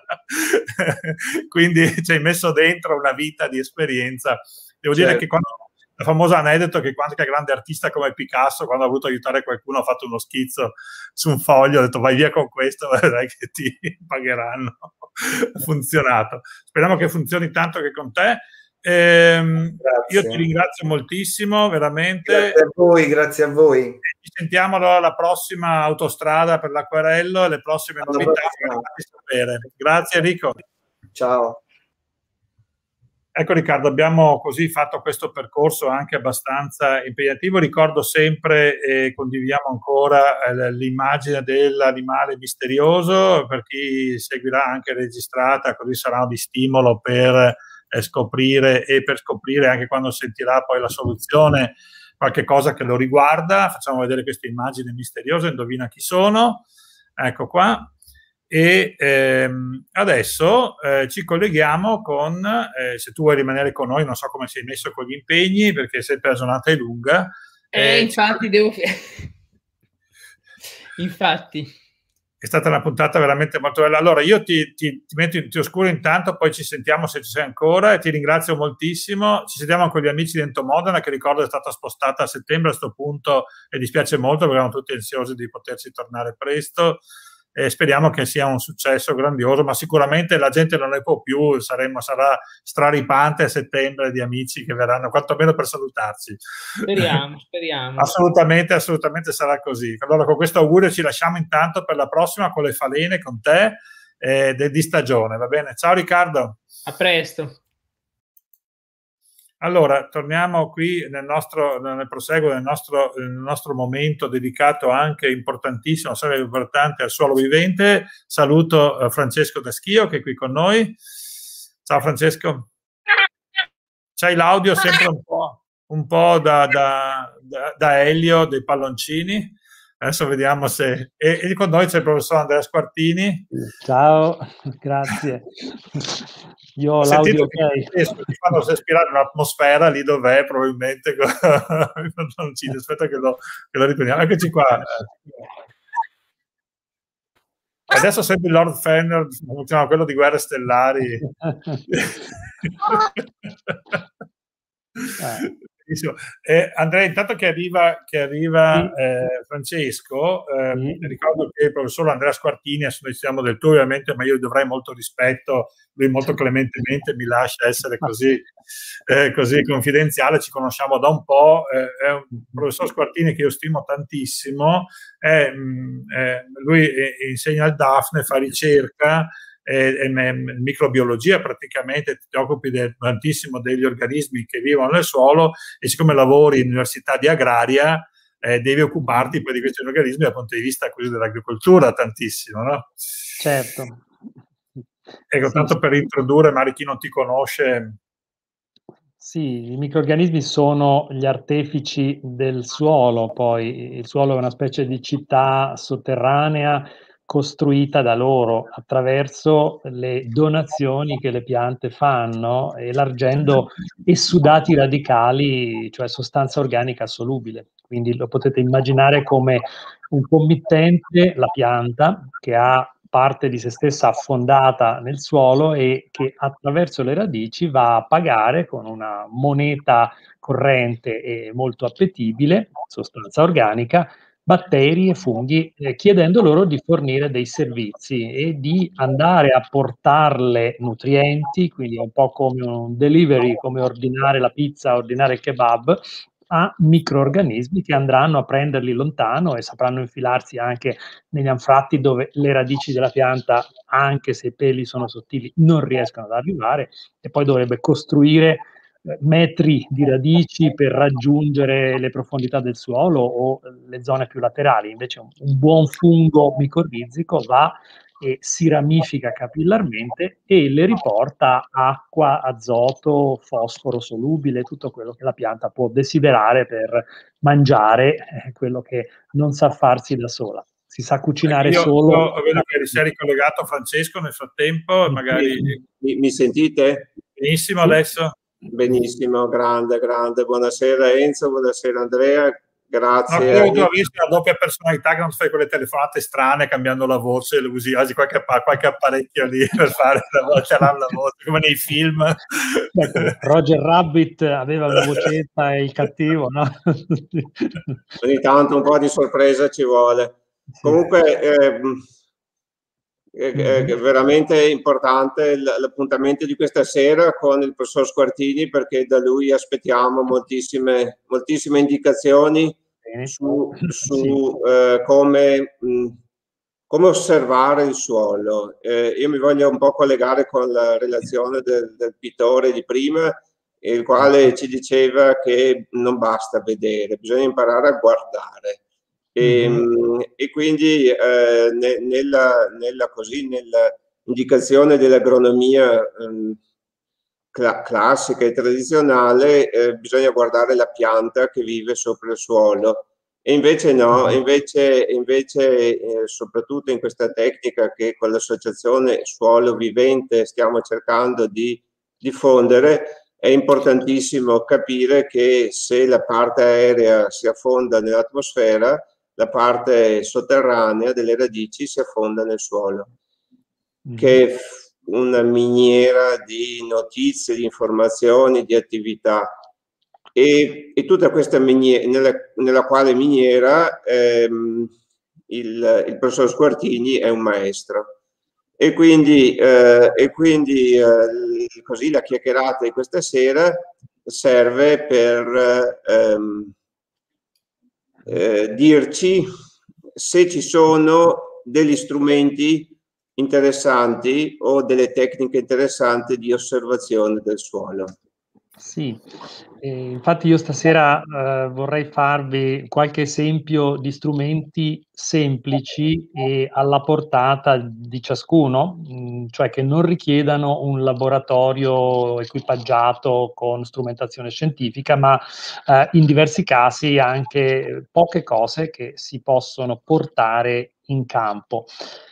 Quindi ci hai messo dentro una vita di esperienza. Devo certo. dire che quando il famoso aneddoto che qualche grande artista come Picasso, quando ha voluto aiutare qualcuno, ha fatto uno schizzo su un foglio, ha detto vai via con questo, vedrai che ti pagheranno. Ha funzionato. Speriamo che funzioni tanto che con te. Ehm, io ti ringrazio moltissimo, veramente. Grazie a voi, grazie a voi. Ci sentiamo allora alla prossima Autostrada per l'Acquarello e le prossime alla novità. Sapere. Grazie Enrico. Ciao. Ecco Riccardo, abbiamo così fatto questo percorso anche abbastanza impegnativo. Ricordo sempre e eh, condividiamo ancora eh, l'immagine dell'animale misterioso per chi seguirà anche registrata, così sarà di stimolo per eh, scoprire e per scoprire anche quando sentirà poi la soluzione qualche cosa che lo riguarda. Facciamo vedere queste immagini misteriose, indovina chi sono. Ecco qua. E ehm, adesso eh, ci colleghiamo con, eh, se tu vuoi rimanere con noi, non so come sei messo con gli impegni, perché sempre la giornata è lunga, Eh, eh infatti devo... infatti... È stata una puntata veramente molto bella. Allora, io ti, ti, ti metto in ti oscuro intanto, poi ci sentiamo se ci sei ancora, e ti ringrazio moltissimo. Ci sentiamo con gli amici di Entomodena, che ricordo è stata spostata a settembre a questo punto, e dispiace molto perché erano tutti ansiosi di poterci tornare presto. E speriamo che sia un successo grandioso, ma sicuramente la gente non ne può più, saremo, sarà straripante a settembre di amici che verranno, quantomeno per salutarci. Speriamo, speriamo. Assolutamente, assolutamente sarà così. Allora, con questo augurio ci lasciamo intanto per la prossima con le falene, con te, eh, di stagione, va bene? Ciao Riccardo. A presto. Allora, torniamo qui nel nostro, nel proseguo del nostro, nel nostro momento dedicato anche importantissimo, sarebbe importante, al suolo vivente. Saluto eh, Francesco Daschio che è qui con noi. Ciao Francesco. C'hai l'audio sempre un po', un po' da, da, da, da Elio dei palloncini. Adesso vediamo se... E, e con noi c'è il professor Andrea Squartini. Ciao, grazie. Io ho l'audio ok. Ti fanno respirare un'atmosfera lì dov'è, probabilmente. Non ci aspetta che lo, che lo riprendiamo. Eccoci qua. Adesso sembri Lord Fenner, quello di Guerre Stellari. Eh, Andrea, intanto che arriva, che arriva sì. eh, Francesco, eh, sì. ricordo che il professor Andrea Squartini, adesso noi siamo del tuo ovviamente, ma io dovrei molto rispetto, lui molto clementemente mi lascia essere così, eh, così confidenziale, ci conosciamo da un po', eh, è un professor Squartini che io stimo tantissimo, è, mh, è, lui è, insegna al Daphne, fa ricerca, E, e, microbiologia, praticamente ti occupi del, tantissimo degli organismi che vivono nel suolo, e siccome lavori in università di agraria eh, devi occuparti poi di questi organismi dal punto di vista dell'agricoltura tantissimo, no? Certo. Ecco, sì. Tanto per introdurre magari chi non ti conosce. Sì, i microrganismi sono gli artefici del suolo, poi il suolo è una specie di città sotterranea costruita da loro attraverso le donazioni che le piante fanno, elargendo esudati radicali, cioè sostanza organica solubile. Quindi lo potete immaginare come un committente, la pianta, che ha parte di se stessa affondata nel suolo e che attraverso le radici va a pagare con una moneta corrente e molto appetibile, sostanza organica, batteri e funghi, eh, chiedendo loro di fornire dei servizi e di andare a portarle nutrienti, quindi è un po' come un delivery, come ordinare la pizza, ordinare il kebab, a microorganismi che andranno a prenderli lontano e sapranno infilarsi anche negli anfratti dove le radici della pianta, anche se i peli sono sottili, non riescono ad arrivare, e poi dovrebbe costruire metri di radici per raggiungere le profondità del suolo o le zone più laterali. Invece un, un buon fungo micorrizico va e si ramifica capillarmente e le riporta acqua, azoto, fosforo solubile, tutto quello che la pianta può desiderare per mangiare, eh, quello che non sa farsi da sola. Si sa cucinare io, solo. Io vedo che si è ricollegato Francesco nel frattempo, magari... Mi, mi sentite? Benissimo, sì. Adesso. Benissimo, grande, grande. Buonasera Enzo, buonasera Andrea, grazie. No, tu hai visto la doppia personalità, che non fai quelle telefonate strane cambiando la voce, lo usi quasi qualche, qualche apparecchio lì per fare la voce, la voce come nei film. Ecco, Roger Rabbit aveva la vocetta e il cattivo, no? Ogni tanto un po' di sorpresa ci vuole. Sì. Comunque eh, è, è veramente importante l'appuntamento di questa sera con il professor Squartini, perché da lui aspettiamo moltissime, moltissime indicazioni su, su sì. eh, come, mh, come osservare il suolo. Eh, io mi voglio un po' collegare con la relazione del, del pittore di prima, il quale ci diceva che non basta vedere, bisogna imparare a guardare. E, mm-hmm. e quindi eh, ne, nella, nella, così, nella indicazione dell'agronomia eh, cl- classica e tradizionale eh, bisogna guardare la pianta che vive sopra il suolo, e invece no, mm-hmm. invece, invece eh, soprattutto in questa tecnica che con l'associazione suolo vivente stiamo cercando di diffondere, è importantissimo capire che se la parte aerea si affonda nell'atmosfera, la parte sotterranea delle radici si affonda nel suolo, mm. che è una miniera di notizie, di informazioni, di attività. E, e tutta questa miniera, nella, nella quale miniera ehm, il, il professor Squartini è un maestro. E quindi, eh, e quindi eh, così la chiacchierata di questa sera serve per ehm, eh, dirci se ci sono degli strumenti interessanti o delle tecniche interessanti di osservazione del suolo. Sì, eh, infatti io stasera eh, vorrei farvi qualche esempio di strumenti semplici e alla portata di ciascuno, mh, cioè che non richiedano un laboratorio equipaggiato con strumentazione scientifica, ma eh, in diversi casi anche poche cose che si possono portare in campo.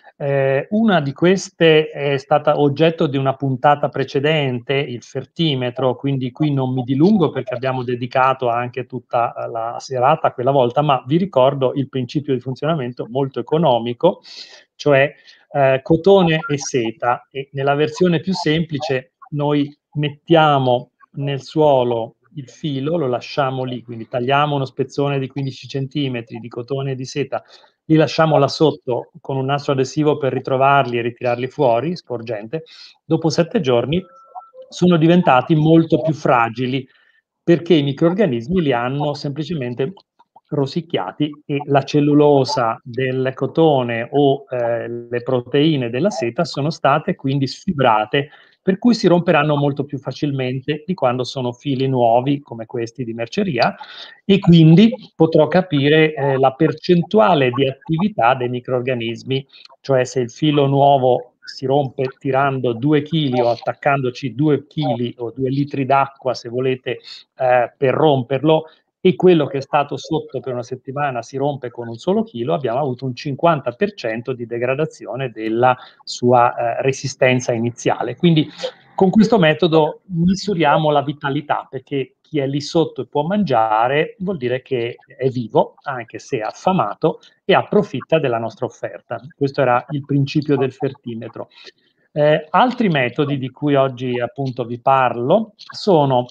Eh, una di queste è stata oggetto di una puntata precedente, il fertimetro, quindi qui non mi dilungo perché abbiamo dedicato anche tutta la serata quella volta, ma vi ricordo il principio di funzionamento molto economico, cioè eh, cotone e seta, e nella versione più semplice noi mettiamo nel suolo il filo, lo lasciamo lì, quindi tagliamo uno spezzone di quindici centimetri di cotone e di seta, li lasciamo là sotto con un nastro adesivo per ritrovarli e ritirarli fuori, sporgente. Dopo sette giorni sono diventati molto più fragili perché i microrganismi li hanno semplicemente rosicchiati e la cellulosa del cotone o eh, le proteine della seta sono state quindi sfibrate, per cui si romperanno molto più facilmente di quando sono fili nuovi come questi di merceria, e quindi potrò capire eh, la percentuale di attività dei microrganismi, cioè se il filo nuovo si rompe tirando due chili o attaccandoci due chili o due litri d'acqua, se volete, eh, per romperlo, e quello che è stato sotto per una settimana si rompe con un solo chilo, abbiamo avuto un cinquanta per cento di degradazione della sua eh, resistenza iniziale. Quindi con questo metodo misuriamo la vitalità, perché chi è lì sotto e può mangiare vuol dire che è vivo, anche se è affamato, e approfitta della nostra offerta. Questo era il principio del fertimetro. Eh, altri metodi di cui oggi appunto vi parlo sono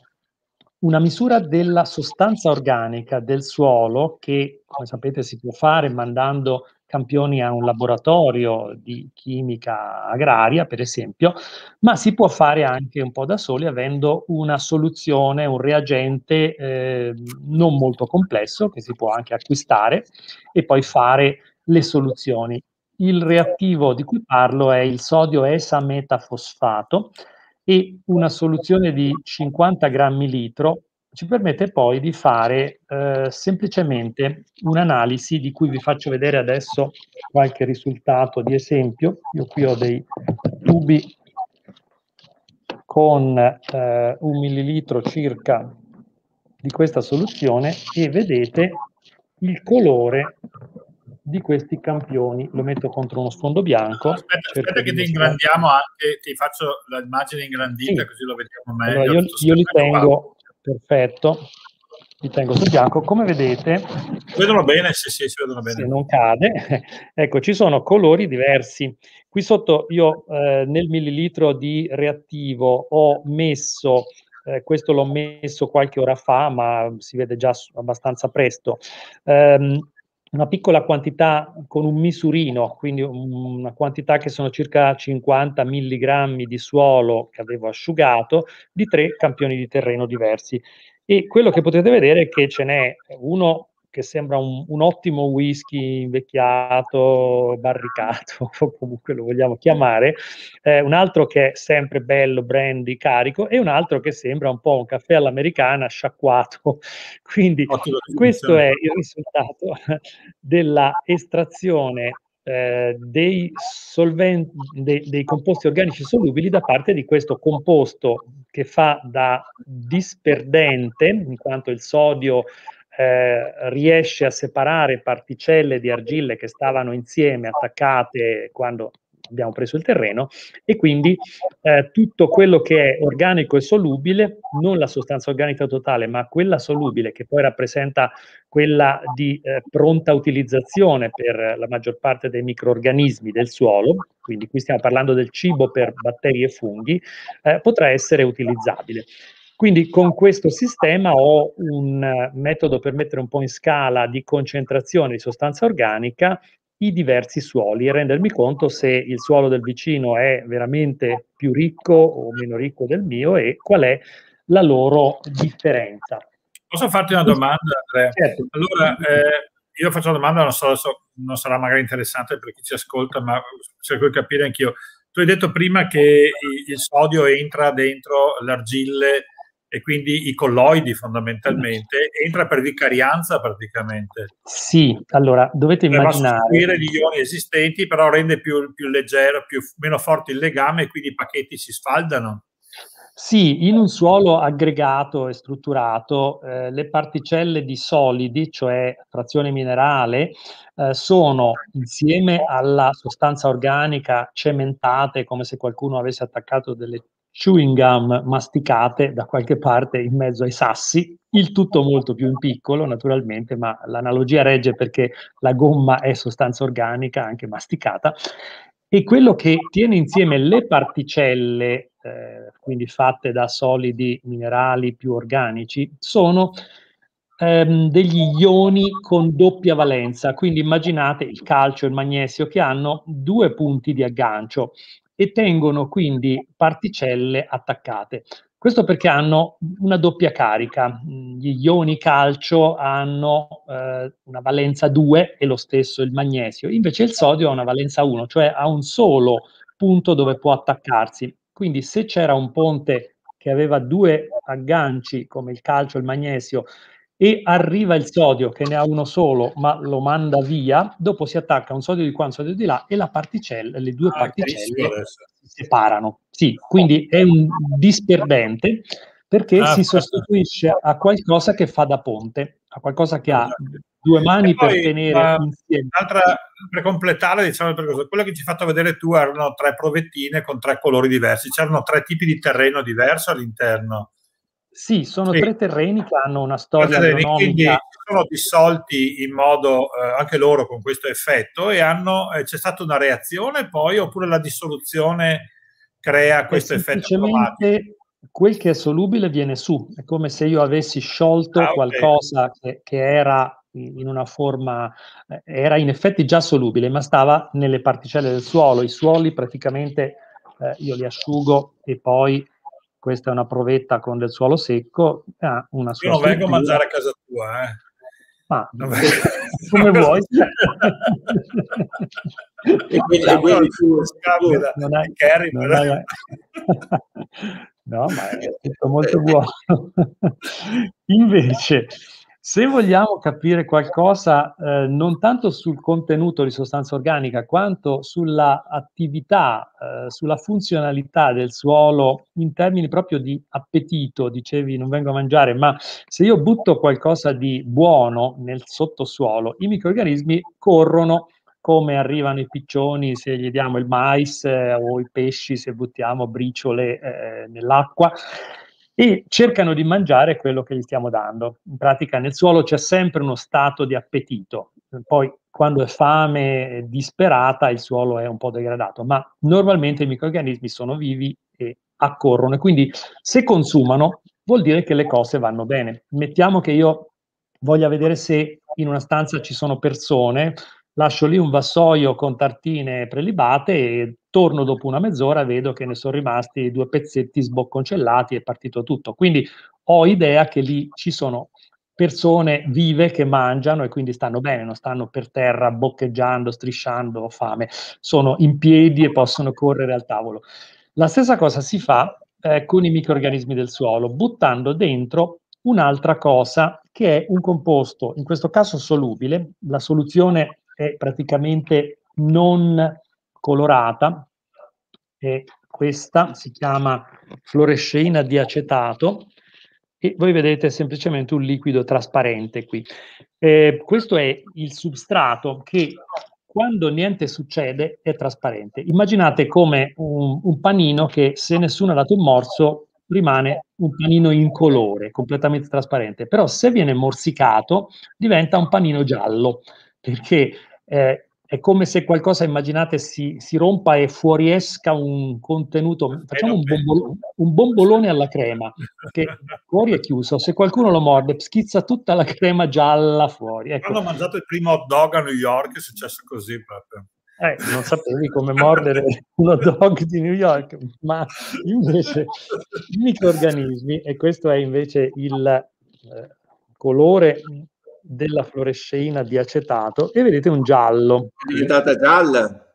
una misura della sostanza organica del suolo che, come sapete, si può fare mandando campioni a un laboratorio di chimica agraria, per esempio, ma si può fare anche un po' da soli avendo una soluzione, un reagente eh, non molto complesso che si può anche acquistare e poi fare le soluzioni. Il reattivo di cui parlo è il sodio esametafosfato, e una soluzione di cinquanta grammi litro ci permette poi di fare eh, semplicemente un'analisi di cui vi faccio vedere adesso qualche risultato di esempio. Io qui ho dei tubi con eh, un millilitro circa di questa soluzione e vedete il colore di questi campioni. Lo metto contro uno sfondo bianco. Aspetta, aspetta che ti ingrandiamo anche, ti faccio l'immagine ingrandita, sì, così lo vediamo meglio. Allora, io, io li tengo, qua. Perfetto, li tengo sul bianco. Come vedete... Si vedono bene? Sì, sì, si vedono bene. Se non cade. Ecco, ci sono colori diversi. Qui sotto io eh, nel millilitro di reattivo ho messo... Eh, questo l'ho messo qualche ora fa, ma si vede già abbastanza presto. Um, una piccola quantità con un misurino, quindi una quantità che sono circa cinquanta milligrammi di suolo che avevo asciugato, di tre campioni di terreno diversi. E quello che potete vedere è che ce n'è uno che sembra un, un ottimo whisky invecchiato, barricato, o comunque lo vogliamo chiamare, eh, un altro che è sempre bello, brandy, carico, e un altro che sembra un po' un caffè all'americana sciacquato. Quindi questo è il risultato della estrazione eh, dei solventi, dei, dei composti organici solubili da parte di questo composto che fa da disperdente, in quanto il sodio Eh, riesce a separare particelle di argille che stavano insieme attaccate quando abbiamo preso il terreno, e quindi eh, tutto quello che è organico e solubile, non la sostanza organica totale, ma quella solubile, che poi rappresenta quella di eh, pronta utilizzazione per la maggior parte dei microrganismi del suolo, quindi qui stiamo parlando del cibo per batteri e funghi, eh, potrà essere utilizzabile. Quindi con questo sistema ho un uh, metodo per mettere un po' in scala di concentrazione di sostanza organica i diversi suoli e rendermi conto se il suolo del vicino è veramente più ricco o meno ricco del mio e qual è la loro differenza. Posso farti una domanda, Andrea? Certo. Allora, eh, io faccio una domanda, non, so, so, non sarà magari interessante per chi ci ascolta, ma cerco di capire anch'io. Tu hai detto prima che il sodio entra dentro l'argille e quindi i colloidi fondamentalmente, entra per vicarianza praticamente. Sì, allora dovete immaginare... Va a sostituire gli ioni esistenti, però rende più, più leggero, più, meno forte il legame e quindi i pacchetti si sfaldano. Sì, in un suolo aggregato e strutturato, eh, le particelle di solidi, cioè frazione minerale, eh, sono insieme alla sostanza organica cementate, come se qualcuno avesse attaccato delle chewing gum masticate da qualche parte in mezzo ai sassi, il tutto molto più in piccolo naturalmente, ma l'analogia regge perché la gomma è sostanza organica anche masticata, e quello che tiene insieme le particelle, eh, quindi fatte da solidi minerali più organici, sono ehm, degli ioni con doppia valenza, quindi immaginate il calcio e il magnesio che hanno due punti di aggancio e tengono quindi particelle attaccate. Questo perché hanno una doppia carica. Gli ioni calcio hanno eh, una valenza due e lo stesso il magnesio, invece il sodio ha una valenza uno, cioè ha un solo punto dove può attaccarsi. Quindi se c'era un ponte che aveva due agganci come il calcio e il magnesio e arriva il sodio che ne ha uno solo ma lo manda via, dopo si attacca un sodio di qua, un sodio di là e la particella, le due Ah, particelle si separano. Sì, quindi è un disperdente perché ah, si sostituisce a qualcosa che fa da ponte, a qualcosa che ha due mani poi, per tenere ma, insieme. Un'altra, per completare, diciamo, per cosa, quello che ci hai fatto vedere tu erano tre provettine con tre colori diversi, c'erano tre tipi di terreno diverso all'interno. Sì, sono sì. tre terreni che hanno una storia terreni, agronomica. Quindi sono dissolti in modo, eh, anche loro con questo effetto, e hanno, eh, c'è stata una reazione poi, oppure la dissoluzione crea questo effetto automatico? Quel che è solubile viene su, è come se io avessi sciolto ah, okay. qualcosa che, che era in una forma, eh, era in effetti già solubile, ma stava nelle particelle del suolo. I suoli praticamente eh, io li asciugo e poi, questa è una provetta con del suolo secco, ha una sua Io non vengo a struttura. mangiare a casa tua, eh. Ah, non come vuoi. E quindi, e quindi tu, tu non hai, Carry, non hai... No, ma è tutto molto buono. Invece, se vogliamo capire qualcosa eh, non tanto sul contenuto di sostanza organica, quanto sulla attività, eh, sulla funzionalità del suolo in termini proprio di appetito, dicevi non vengo a mangiare, ma se io butto qualcosa di buono nel sottosuolo, i microrganismi corrono come arrivano i piccioni se gli diamo il mais eh, o i pesci se buttiamo briciole eh, nell'acqua, e cercano di mangiare quello che gli stiamo dando. In pratica nel suolo c'è sempre uno stato di appetito, poi quando è fame disperata il suolo è un po' degradato, ma normalmente i microrganismi sono vivi e accorrono, e quindi se consumano vuol dire che le cose vanno bene. Mettiamo che io voglia vedere se in una stanza ci sono persone, lascio lì un vassoio con tartine prelibate e torno dopo una mezz'ora e vedo che ne sono rimasti due pezzetti sbocconcellati, è partito tutto. Quindi ho idea che lì ci sono persone vive che mangiano e quindi stanno bene, non stanno per terra boccheggiando, strisciando, ho fame, sono in piedi e possono correre al tavolo. La stessa cosa si fa eh, con i microrganismi del suolo, buttando dentro un'altra cosa che è un composto, in questo caso solubile, la soluzione è praticamente non colorata, e questa si chiama fluoresceina di acetato, e voi vedete semplicemente un liquido trasparente qui. Eh, questo è il substrato che quando niente succede è trasparente. Immaginate come un, un panino che, se nessuno ha dato un morso, rimane un panino incolore, completamente trasparente. Però se viene morsicato diventa un panino giallo, perché eh, è come se qualcosa, immaginate, si, si rompa e fuoriesca un contenuto. Facciamo un, bombolo, un bombolone alla crema, che fuori è chiuso. Se qualcuno lo morde, schizza tutta la crema gialla fuori. Ecco. Quando ho mangiato il primo hot dog a New York è successo così proprio. Eh, non sapevi come mordere un hot dog di New York, ma invece i microrganismi, e questo è invece il eh, colore della fluoresceina di acetato, e vedete un giallo. È diventata gialla?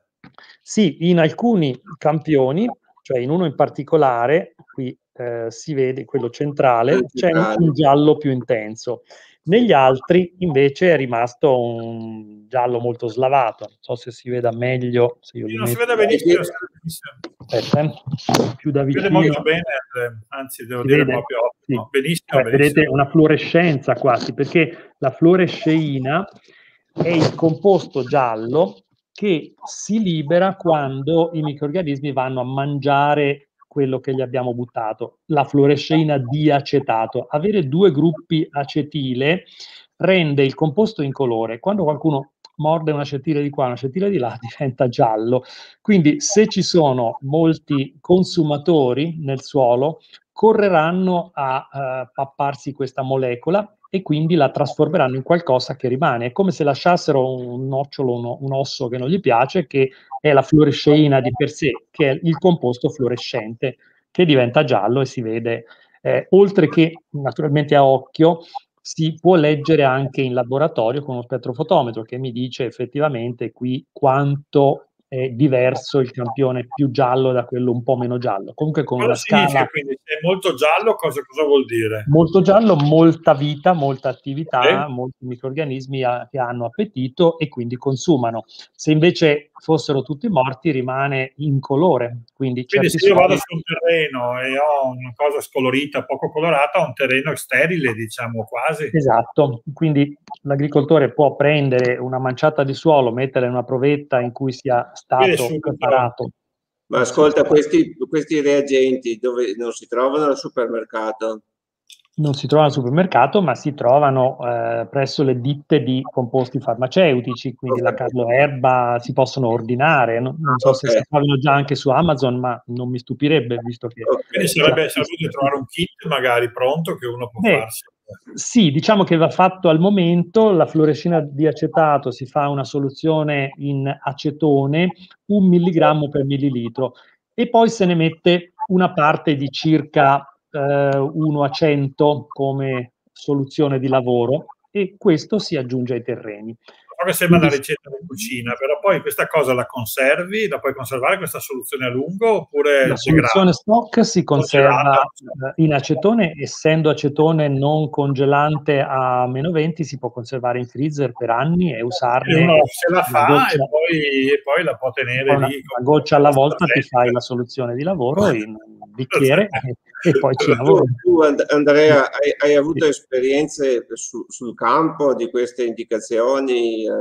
Sì, in alcuni campioni, cioè in uno in particolare, qui eh, si vede quello centrale, c'è un, un giallo più intenso. Negli altri invece è rimasto un giallo molto slavato. Non so se si veda meglio. Se io sì, non si vede benissimo. Aspetta, eh. Più da vicino. Si vede molto bene, anzi devo si dire vede? proprio ottimo. Sì. Benissimo, cioè, benissimo. Vedete una fluorescenza quasi, perché la fluoresceina è il composto giallo che si libera quando i microrganismi vanno a mangiare quello che gli abbiamo buttato, la fluoresceina di acetato. Avere due gruppi acetile rende il composto incolore. Quando qualcuno morde un acetile di qua, un acetile di là, diventa giallo. Quindi se ci sono molti consumatori nel suolo, correranno a uh, papparsi questa molecola e quindi la trasformeranno in qualcosa che rimane. È come se lasciassero un nocciolo, uno, un osso che non gli piace, che è la fluoresceina di per sé, che è il composto fluorescente, che diventa giallo e si vede, eh, oltre che naturalmente a occhio, si può leggere anche in laboratorio con uno spettrofotometro che mi dice effettivamente qui quanto è diverso il campione più giallo da quello un po' meno giallo. Comunque con cosa una scala... Quindi se è molto giallo, cosa, cosa vuol dire? Molto giallo, molta vita, molta attività, eh? molti microrganismi a, che hanno appetito e quindi consumano. Se invece fossero tutti morti, rimane incolore. Quindi, quindi se io vado su un terreno e ho una cosa scolorita, poco colorata, ho un terreno sterile, diciamo quasi. Esatto, quindi l'agricoltore può prendere una manciata di suolo, metterla in una provetta in cui sia stato preparato. Ma ascolta, questi, questi reagenti dove non si trovano al supermercato? Non si trovano al supermercato, ma si trovano eh, presso le ditte di composti farmaceutici, quindi okay. la Carlo Erba si possono ordinare. Non, non so okay. se si trovano già anche su Amazon, ma non mi stupirebbe, visto che... Okay. Quindi sarebbe saluto trovare un kit magari pronto che uno può Beh, farsi. Sì, diciamo che va fatto al momento. La fluorescina di acetato si fa una soluzione in acetone, un milligrammo per millilitro, e poi se ne mette una parte di circa eh, uno a cento come soluzione di lavoro, e questo si aggiunge ai terreni. So che sembra una ricetta di cucina, però poi questa cosa la conservi, la puoi conservare questa soluzione a lungo oppure la soluzione stock si conserva in acetone, essendo acetone non congelante a meno venti, si può conservare in freezer per anni e usarne. E uno se la fa goccia, e, poi, e poi la può tenere una, lì. Una goccia alla volta ti fai la soluzione di lavoro in un bicchiere e, e poi ci lavori. Tu, Andrea, hai, hai avuto esperienze su, sul campo di queste indicazioni? Eh...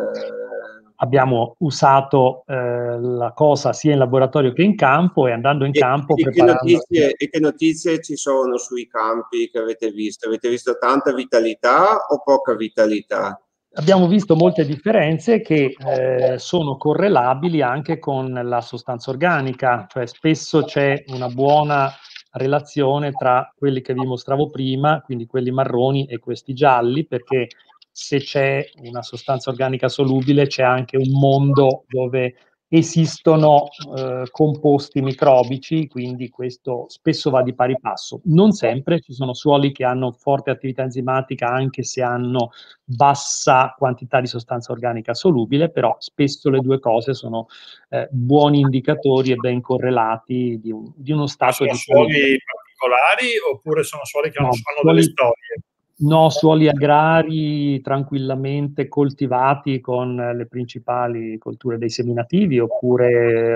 Abbiamo usato eh, la cosa sia in laboratorio che in campo, e andando in e, campo e preparando... Che notizie, e che notizie ci sono sui campi che avete visto? Avete visto tanta vitalità o poca vitalità? Abbiamo visto molte differenze che eh, sono correlabili anche con la sostanza organica, cioè spesso c'è una buona relazione tra quelli che vi mostravo prima, quindi quelli marroni, e questi gialli, perché se c'è una sostanza organica solubile c'è anche un mondo dove esistono eh, composti microbici, quindi questo spesso va di pari passo. Non sempre, ci sono suoli che hanno forte attività enzimatica anche se hanno bassa quantità di sostanza organica solubile, però spesso le due cose sono eh, buoni indicatori e ben correlati di, un, di uno stato di salute. Sono suoli particolari oppure sono suoli che no, hanno suoli, delle storie? No, suoli agrari tranquillamente coltivati con le principali colture dei seminativi, oppure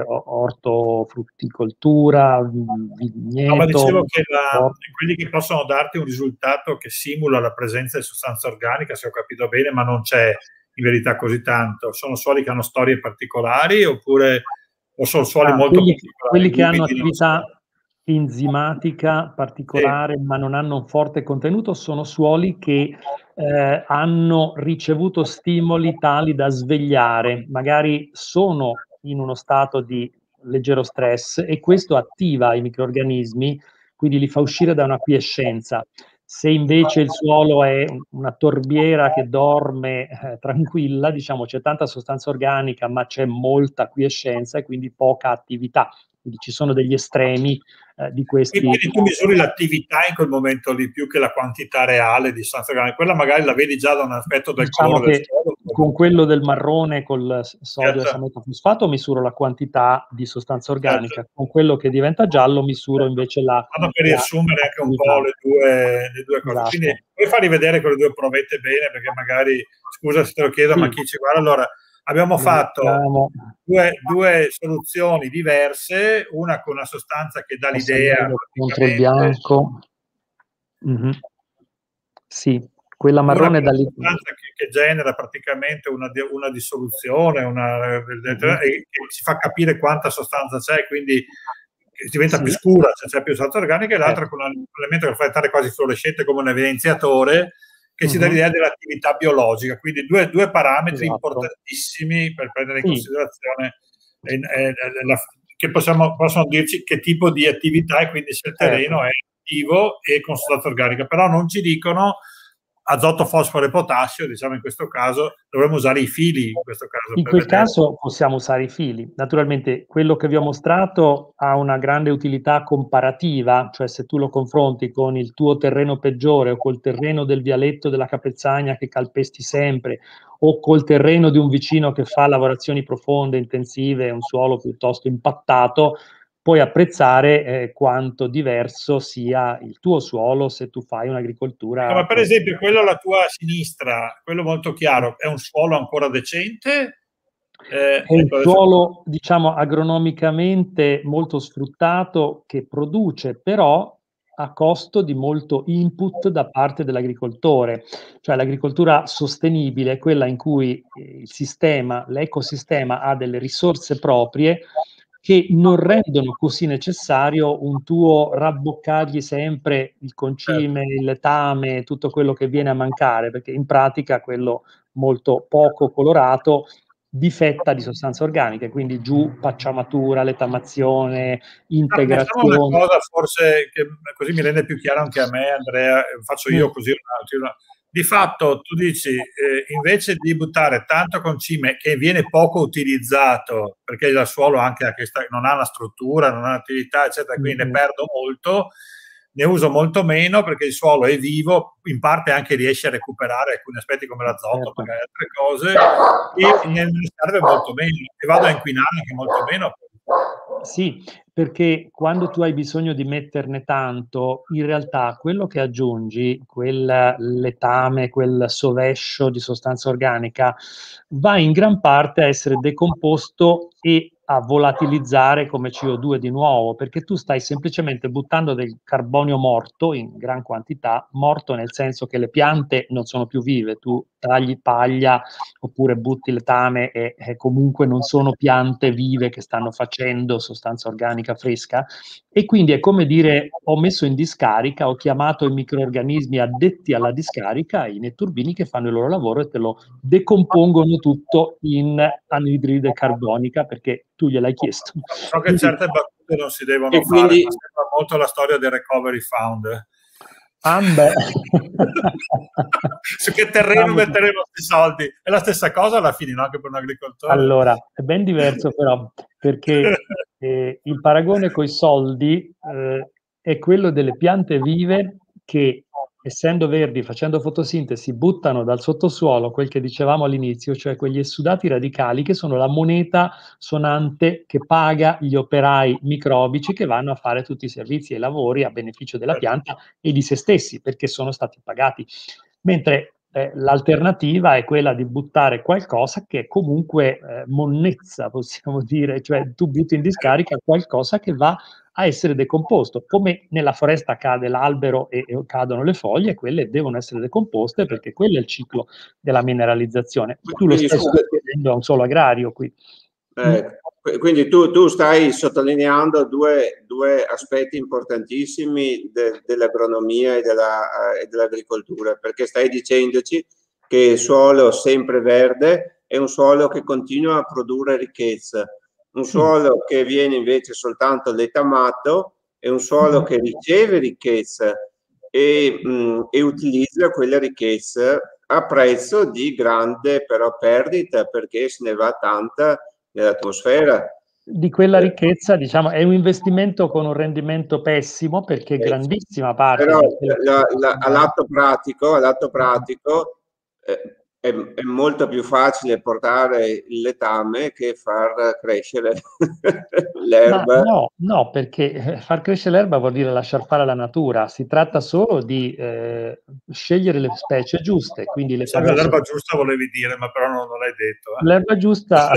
ortofrutticoltura, vigneto. No, ma dicevo che la, quelli che possono darti un risultato che simula la presenza di sostanza organica, se ho capito bene, ma non c'è in verità così tanto? Sono suoli che hanno storie particolari oppure o sono suoli ah, molto quelli, particolari? quelli che hanno Ripeti, attività enzimatica particolare sì, ma non hanno un forte contenuto, sono suoli che eh, hanno ricevuto stimoli tali da svegliare, magari sono in uno stato di leggero stress e questo attiva i microrganismi, quindi li fa uscire da una quiescenza. Se invece il suolo è una torbiera che dorme eh, tranquilla, diciamo c'è tanta sostanza organica ma c'è molta quiescenza e quindi poca attività. Quindi ci sono degli estremi eh, di questi. Quindi tu misuri l'attività in quel momento lì più che la quantità reale di sostanza organica. Quella magari la vedi già da un aspetto del diciamo colore che del suolo. Con quello del marrone col sodio certo. osameto fosfato misuro la quantità di sostanza organica, certo. con quello che diventa giallo misuro certo. invece la. Vado per riassumere anche un po' le due, le due cose. Esatto. Quindi puoi far rivedere quelle due provette bene, perché magari, scusa se te lo chiedo, sì. ma chi ci guarda, allora abbiamo fatto due, due soluzioni diverse, una con una sostanza che dà l'idea contro il bianco. Mm-hmm. Sì, quella marrone una da sostanza che, che genera praticamente una, una dissoluzione, una, mm-hmm. e che ci fa capire quanta sostanza c'è, quindi diventa sì. più scura, cioè c'è più sostanza organica, e l'altra eh. con un elemento che fa diventare quasi fluorescente come un evidenziatore, che mm-hmm. ci dà l'idea dell'attività biologica. Quindi due, due parametri esatto. importantissimi per prendere in sì. considerazione eh, eh, la, che possiamo, possono dirci che tipo di attività e quindi se il terreno eh. è attivo e con sostanza organica, però non ci dicono azoto, fosforo e potassio, diciamo in questo caso dovremmo usare i fili in questo caso. In quel vedere. caso possiamo usare i fili. Naturalmente quello che vi ho mostrato ha una grande utilità comparativa, cioè se tu lo confronti con il tuo terreno peggiore o col terreno del vialetto della Capezzagna che calpesti sempre o col terreno di un vicino che fa lavorazioni profonde, intensive, un suolo piuttosto impattato, puoi apprezzare eh, quanto diverso sia il tuo suolo se tu fai un'agricoltura. Ma per esempio quello alla tua sinistra, quello molto chiaro, è un suolo ancora decente? Eh, è un suolo, diciamo, agronomicamente molto sfruttato che produce, però a costo di molto input da parte dell'agricoltore. Cioè l'agricoltura sostenibile è quella in cui il sistema, l'ecosistema ha delle risorse proprie che non rendono così necessario un tuo rabboccargli sempre il concime, il letame, tutto quello che viene a mancare, perché in pratica quello molto poco colorato difetta di sostanze organiche, quindi giù pacciamatura, letamazione, integrazione. No, una cosa forse che così mi rende più chiaro anche a me, Andrea, faccio io così una, una. Di fatto tu dici, eh, invece di buttare tanto concime che viene poco utilizzato, perché il suolo anche questa, non ha una struttura, non ha un'attività, eccetera, quindi mm-hmm. ne perdo molto, ne uso molto meno perché il suolo è vivo, in parte anche riesce a recuperare alcuni aspetti come l'azoto, certo. magari altre cose, e ne serve molto meno, e vado a inquinare anche molto meno. Sì, perché quando tu hai bisogno di metterne tanto, in realtà quello che aggiungi, quel letame, quel sovescio di sostanza organica, va in gran parte a essere decomposto e a volatilizzare come C O due di nuovo, perché tu stai semplicemente buttando del carbonio morto in gran quantità, morto nel senso che le piante non sono più vive, tu tagli paglia oppure butti letame e, e comunque non sono piante vive che stanno facendo sostanza organica fresca, e quindi è come dire ho messo in discarica, ho chiamato i microrganismi addetti alla discarica, i netturbini che fanno il loro lavoro e te lo decompongono tutto in anidride carbonica perché tu gliel'hai chiesto. So che certe battute non si devono e fare, quindi... ma sembra molto la storia del recovery fund. Ambe. Su che terreno Ambe. metteremo questi soldi? È la stessa cosa alla fine, no? Anche per un agricoltore. Allora, è ben diverso però, perché eh, il paragone coi soldi eh, è quello delle piante vive che, essendo verdi, facendo fotosintesi, buttano dal sottosuolo quel che dicevamo all'inizio, cioè quegli esudati radicali che sono la moneta sonante che paga gli operai microbici che vanno a fare tutti i servizi e i lavori a beneficio della pianta e di se stessi, perché sono stati pagati. Mentre eh, l'alternativa è quella di buttare qualcosa che è comunque eh, monnezza, possiamo dire, cioè tu butti in discarica qualcosa che va a essere decomposto, come nella foresta cade l'albero e, e cadono le foglie, quelle devono essere decomposte perché quello è il ciclo della mineralizzazione. Tu lo Quindi, stai scusa, chiedendo a un solo agrario qui. Eh, quindi tu, tu stai sottolineando due, due aspetti importantissimi de, dell'agronomia e, della, e dell'agricoltura, perché stai dicendoci che il suolo sempreverde è un suolo che continua a produrre ricchezza, un suolo che viene invece soltanto letamato è un suolo che riceve ricchezza e, mh, e utilizza quella ricchezza a prezzo di grande però perdita, perché se ne va tanta nell'atmosfera. Di quella ricchezza, diciamo, è un investimento con un rendimento pessimo, perché grandissima parte però di quello la, che la, all'atto pratico, all'atto pratico eh, è, è molto più facile portare il letame che far crescere l'erba. No, no, perché far crescere l'erba vuol dire lasciar fare la natura. Si tratta solo di eh, scegliere le specie giuste. Quindi le famose... L'erba giusta volevi dire, ma però non, non l'hai detto. Eh? L'erba giusta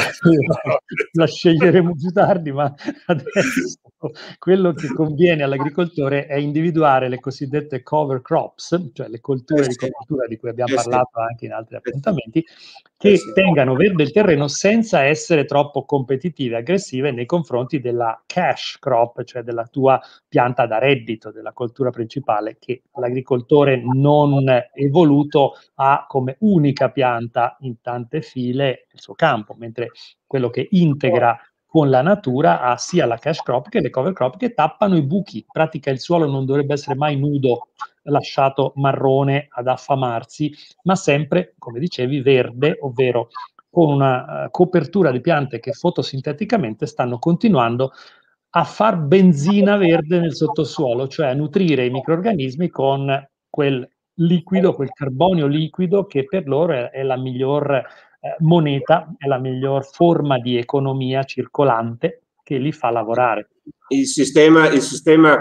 la sceglieremo più tardi, ma adesso quello che conviene all'agricoltore è individuare le cosiddette cover crops, cioè le colture eh di sì. copertura di cui abbiamo eh parlato sì. anche in altri eh appuntamenti, sì. che eh sì. tengano verde il terreno senza essere troppo competitive e aggressive nei confronti della cash crop, cioè della tua pianta da reddito, della coltura principale, che l'agricoltore non evoluto ha come unica pianta in tante file il suo campo, mentre quello che integra con la natura ha sia la cash crop che le cover crop, che tappano i buchi. In pratica il suolo non dovrebbe essere mai nudo, lasciato marrone ad affamarsi, ma sempre, come dicevi, verde, ovvero con una uh, copertura di piante che fotosinteticamente stanno continuando a far benzina verde nel sottosuolo, cioè a nutrire i microrganismi con quel liquido, quel carbonio liquido che per loro è, è la miglior eh, moneta, è la miglior forma di economia circolante che li fa lavorare. Il sistema, il sistema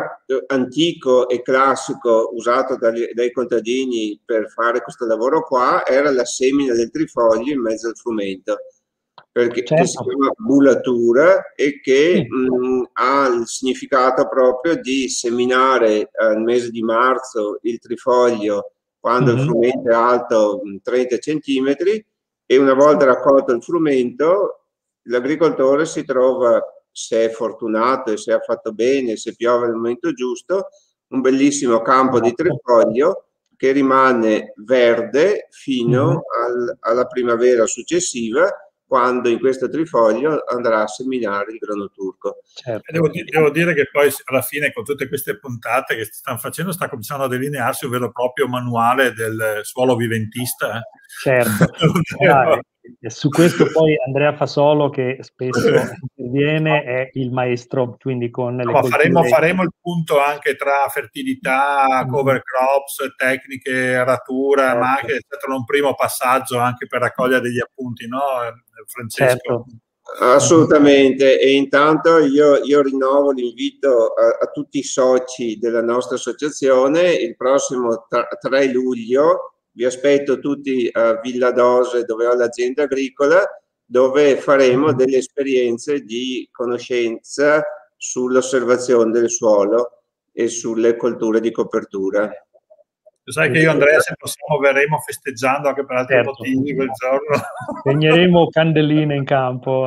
antico e classico usato dagli, dai contadini per fare questo lavoro qua era la semina del trifoglio in mezzo al frumento, perché certo. che si chiama bulatura e che sì. mh, ha il significato proprio di seminare al mese di marzo il trifoglio quando mm-hmm. il frumento è alto trenta centimetri, e una volta raccolto il frumento l'agricoltore si trova, se è fortunato e se ha fatto bene, se piove al momento giusto, un bellissimo campo di trifoglio che rimane verde fino mm-hmm. al, alla primavera successiva, quando in questo trifoglio andrà a seminare il grano turco. Certo. Devo, devo dire che poi alla fine, con tutte queste puntate che stanno facendo, sta cominciando a delinearsi un vero e proprio manuale del suolo viventista. Eh? Certo. ah, e su questo poi Andrea Fasolo, che spesso interviene, è il maestro, quindi con le no, faremo, faremo il punto anche tra fertilità, cover crops, tecniche, aratura, certo. ma anche è stato un primo passaggio anche per raccogliere degli appunti, no Francesco? Certo. Assolutamente, e intanto io, io rinnovo l'invito a, a tutti i soci della nostra associazione. Il prossimo tre luglio vi aspetto tutti a Villa Dose, dove ho l'azienda agricola, dove faremo delle esperienze di conoscenza sull'osservazione del suolo e sulle colture di copertura. Tu sai che io e Andrea, se possiamo, verremo festeggiando anche per altri certo. motivi quel giorno. Segneremo candeline in campo.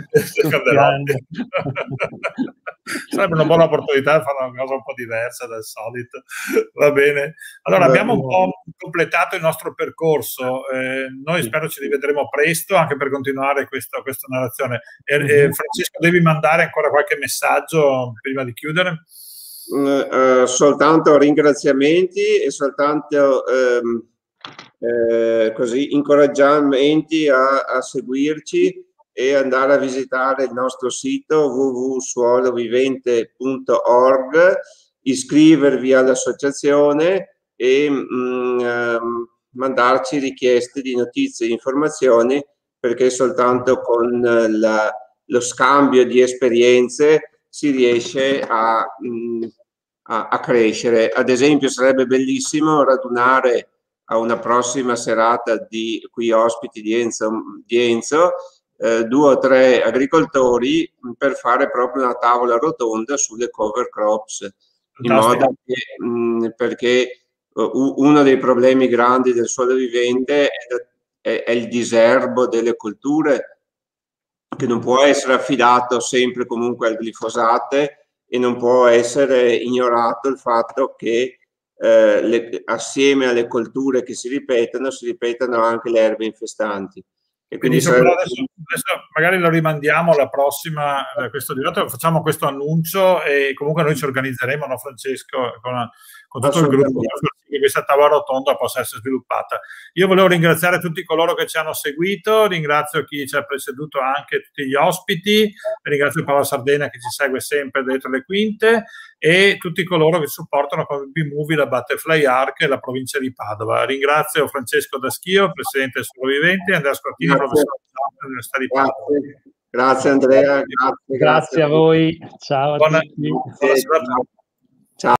Sarebbe una buona opportunità di fare una cosa un po' diversa dal solito. Va bene. Allora, abbiamo un po' completato il nostro percorso. Eh, noi sì. spero ci rivedremo presto anche per continuare questo, questa narrazione. E, mm-hmm. eh, Francesco, devi mandare ancora qualche messaggio prima di chiudere? Uh, soltanto ringraziamenti e soltanto um, eh, così incoraggiamenti a, a seguirci e andare a visitare il nostro sito w w w punto suolovivente punto org, iscrivervi all'associazione e mm, um, mandarci richieste di notizie e informazioni, perché soltanto con la, lo scambio di esperienze si riesce a, mh, a, a crescere. Ad esempio, sarebbe bellissimo radunare a una prossima serata di qui ospiti di Enzo, di Enzo eh, due o tre agricoltori per fare proprio una tavola rotonda sulle cover crops, in modo che, mh, perché uh, uno dei problemi grandi del suolo vivente è, è, è il diserbo delle colture, che non può essere affidato sempre comunque al glifosate, e non può essere ignorato il fatto che eh, le, assieme alle colture che si ripetono, si ripetono anche le erbe infestanti. E quindi sarebbe... adesso, adesso magari lo rimandiamo alla prossima, eh, questo diretto, facciamo questo annuncio e comunque noi ci organizzeremo, no Francesco, con, con tutto il gruppo, che questa tavola rotonda possa essere sviluppata. Io volevo ringraziare tutti coloro che ci hanno seguito, ringrazio chi ci ha preceduto, anche tutti gli ospiti, ringrazio Paolo Sardena che ci segue sempre dietro le quinte, e tutti coloro che supportano come B-Movie la Butterfly Arc e la provincia di Padova. Ringrazio Francesco Daschio, presidente del Suolo Vivente, e Andrea Scortini, professore dell'Università di Padova. Grazie, grazie Andrea, grazie, grazie, grazie a voi, ciao a buona, tutti. Buona serata.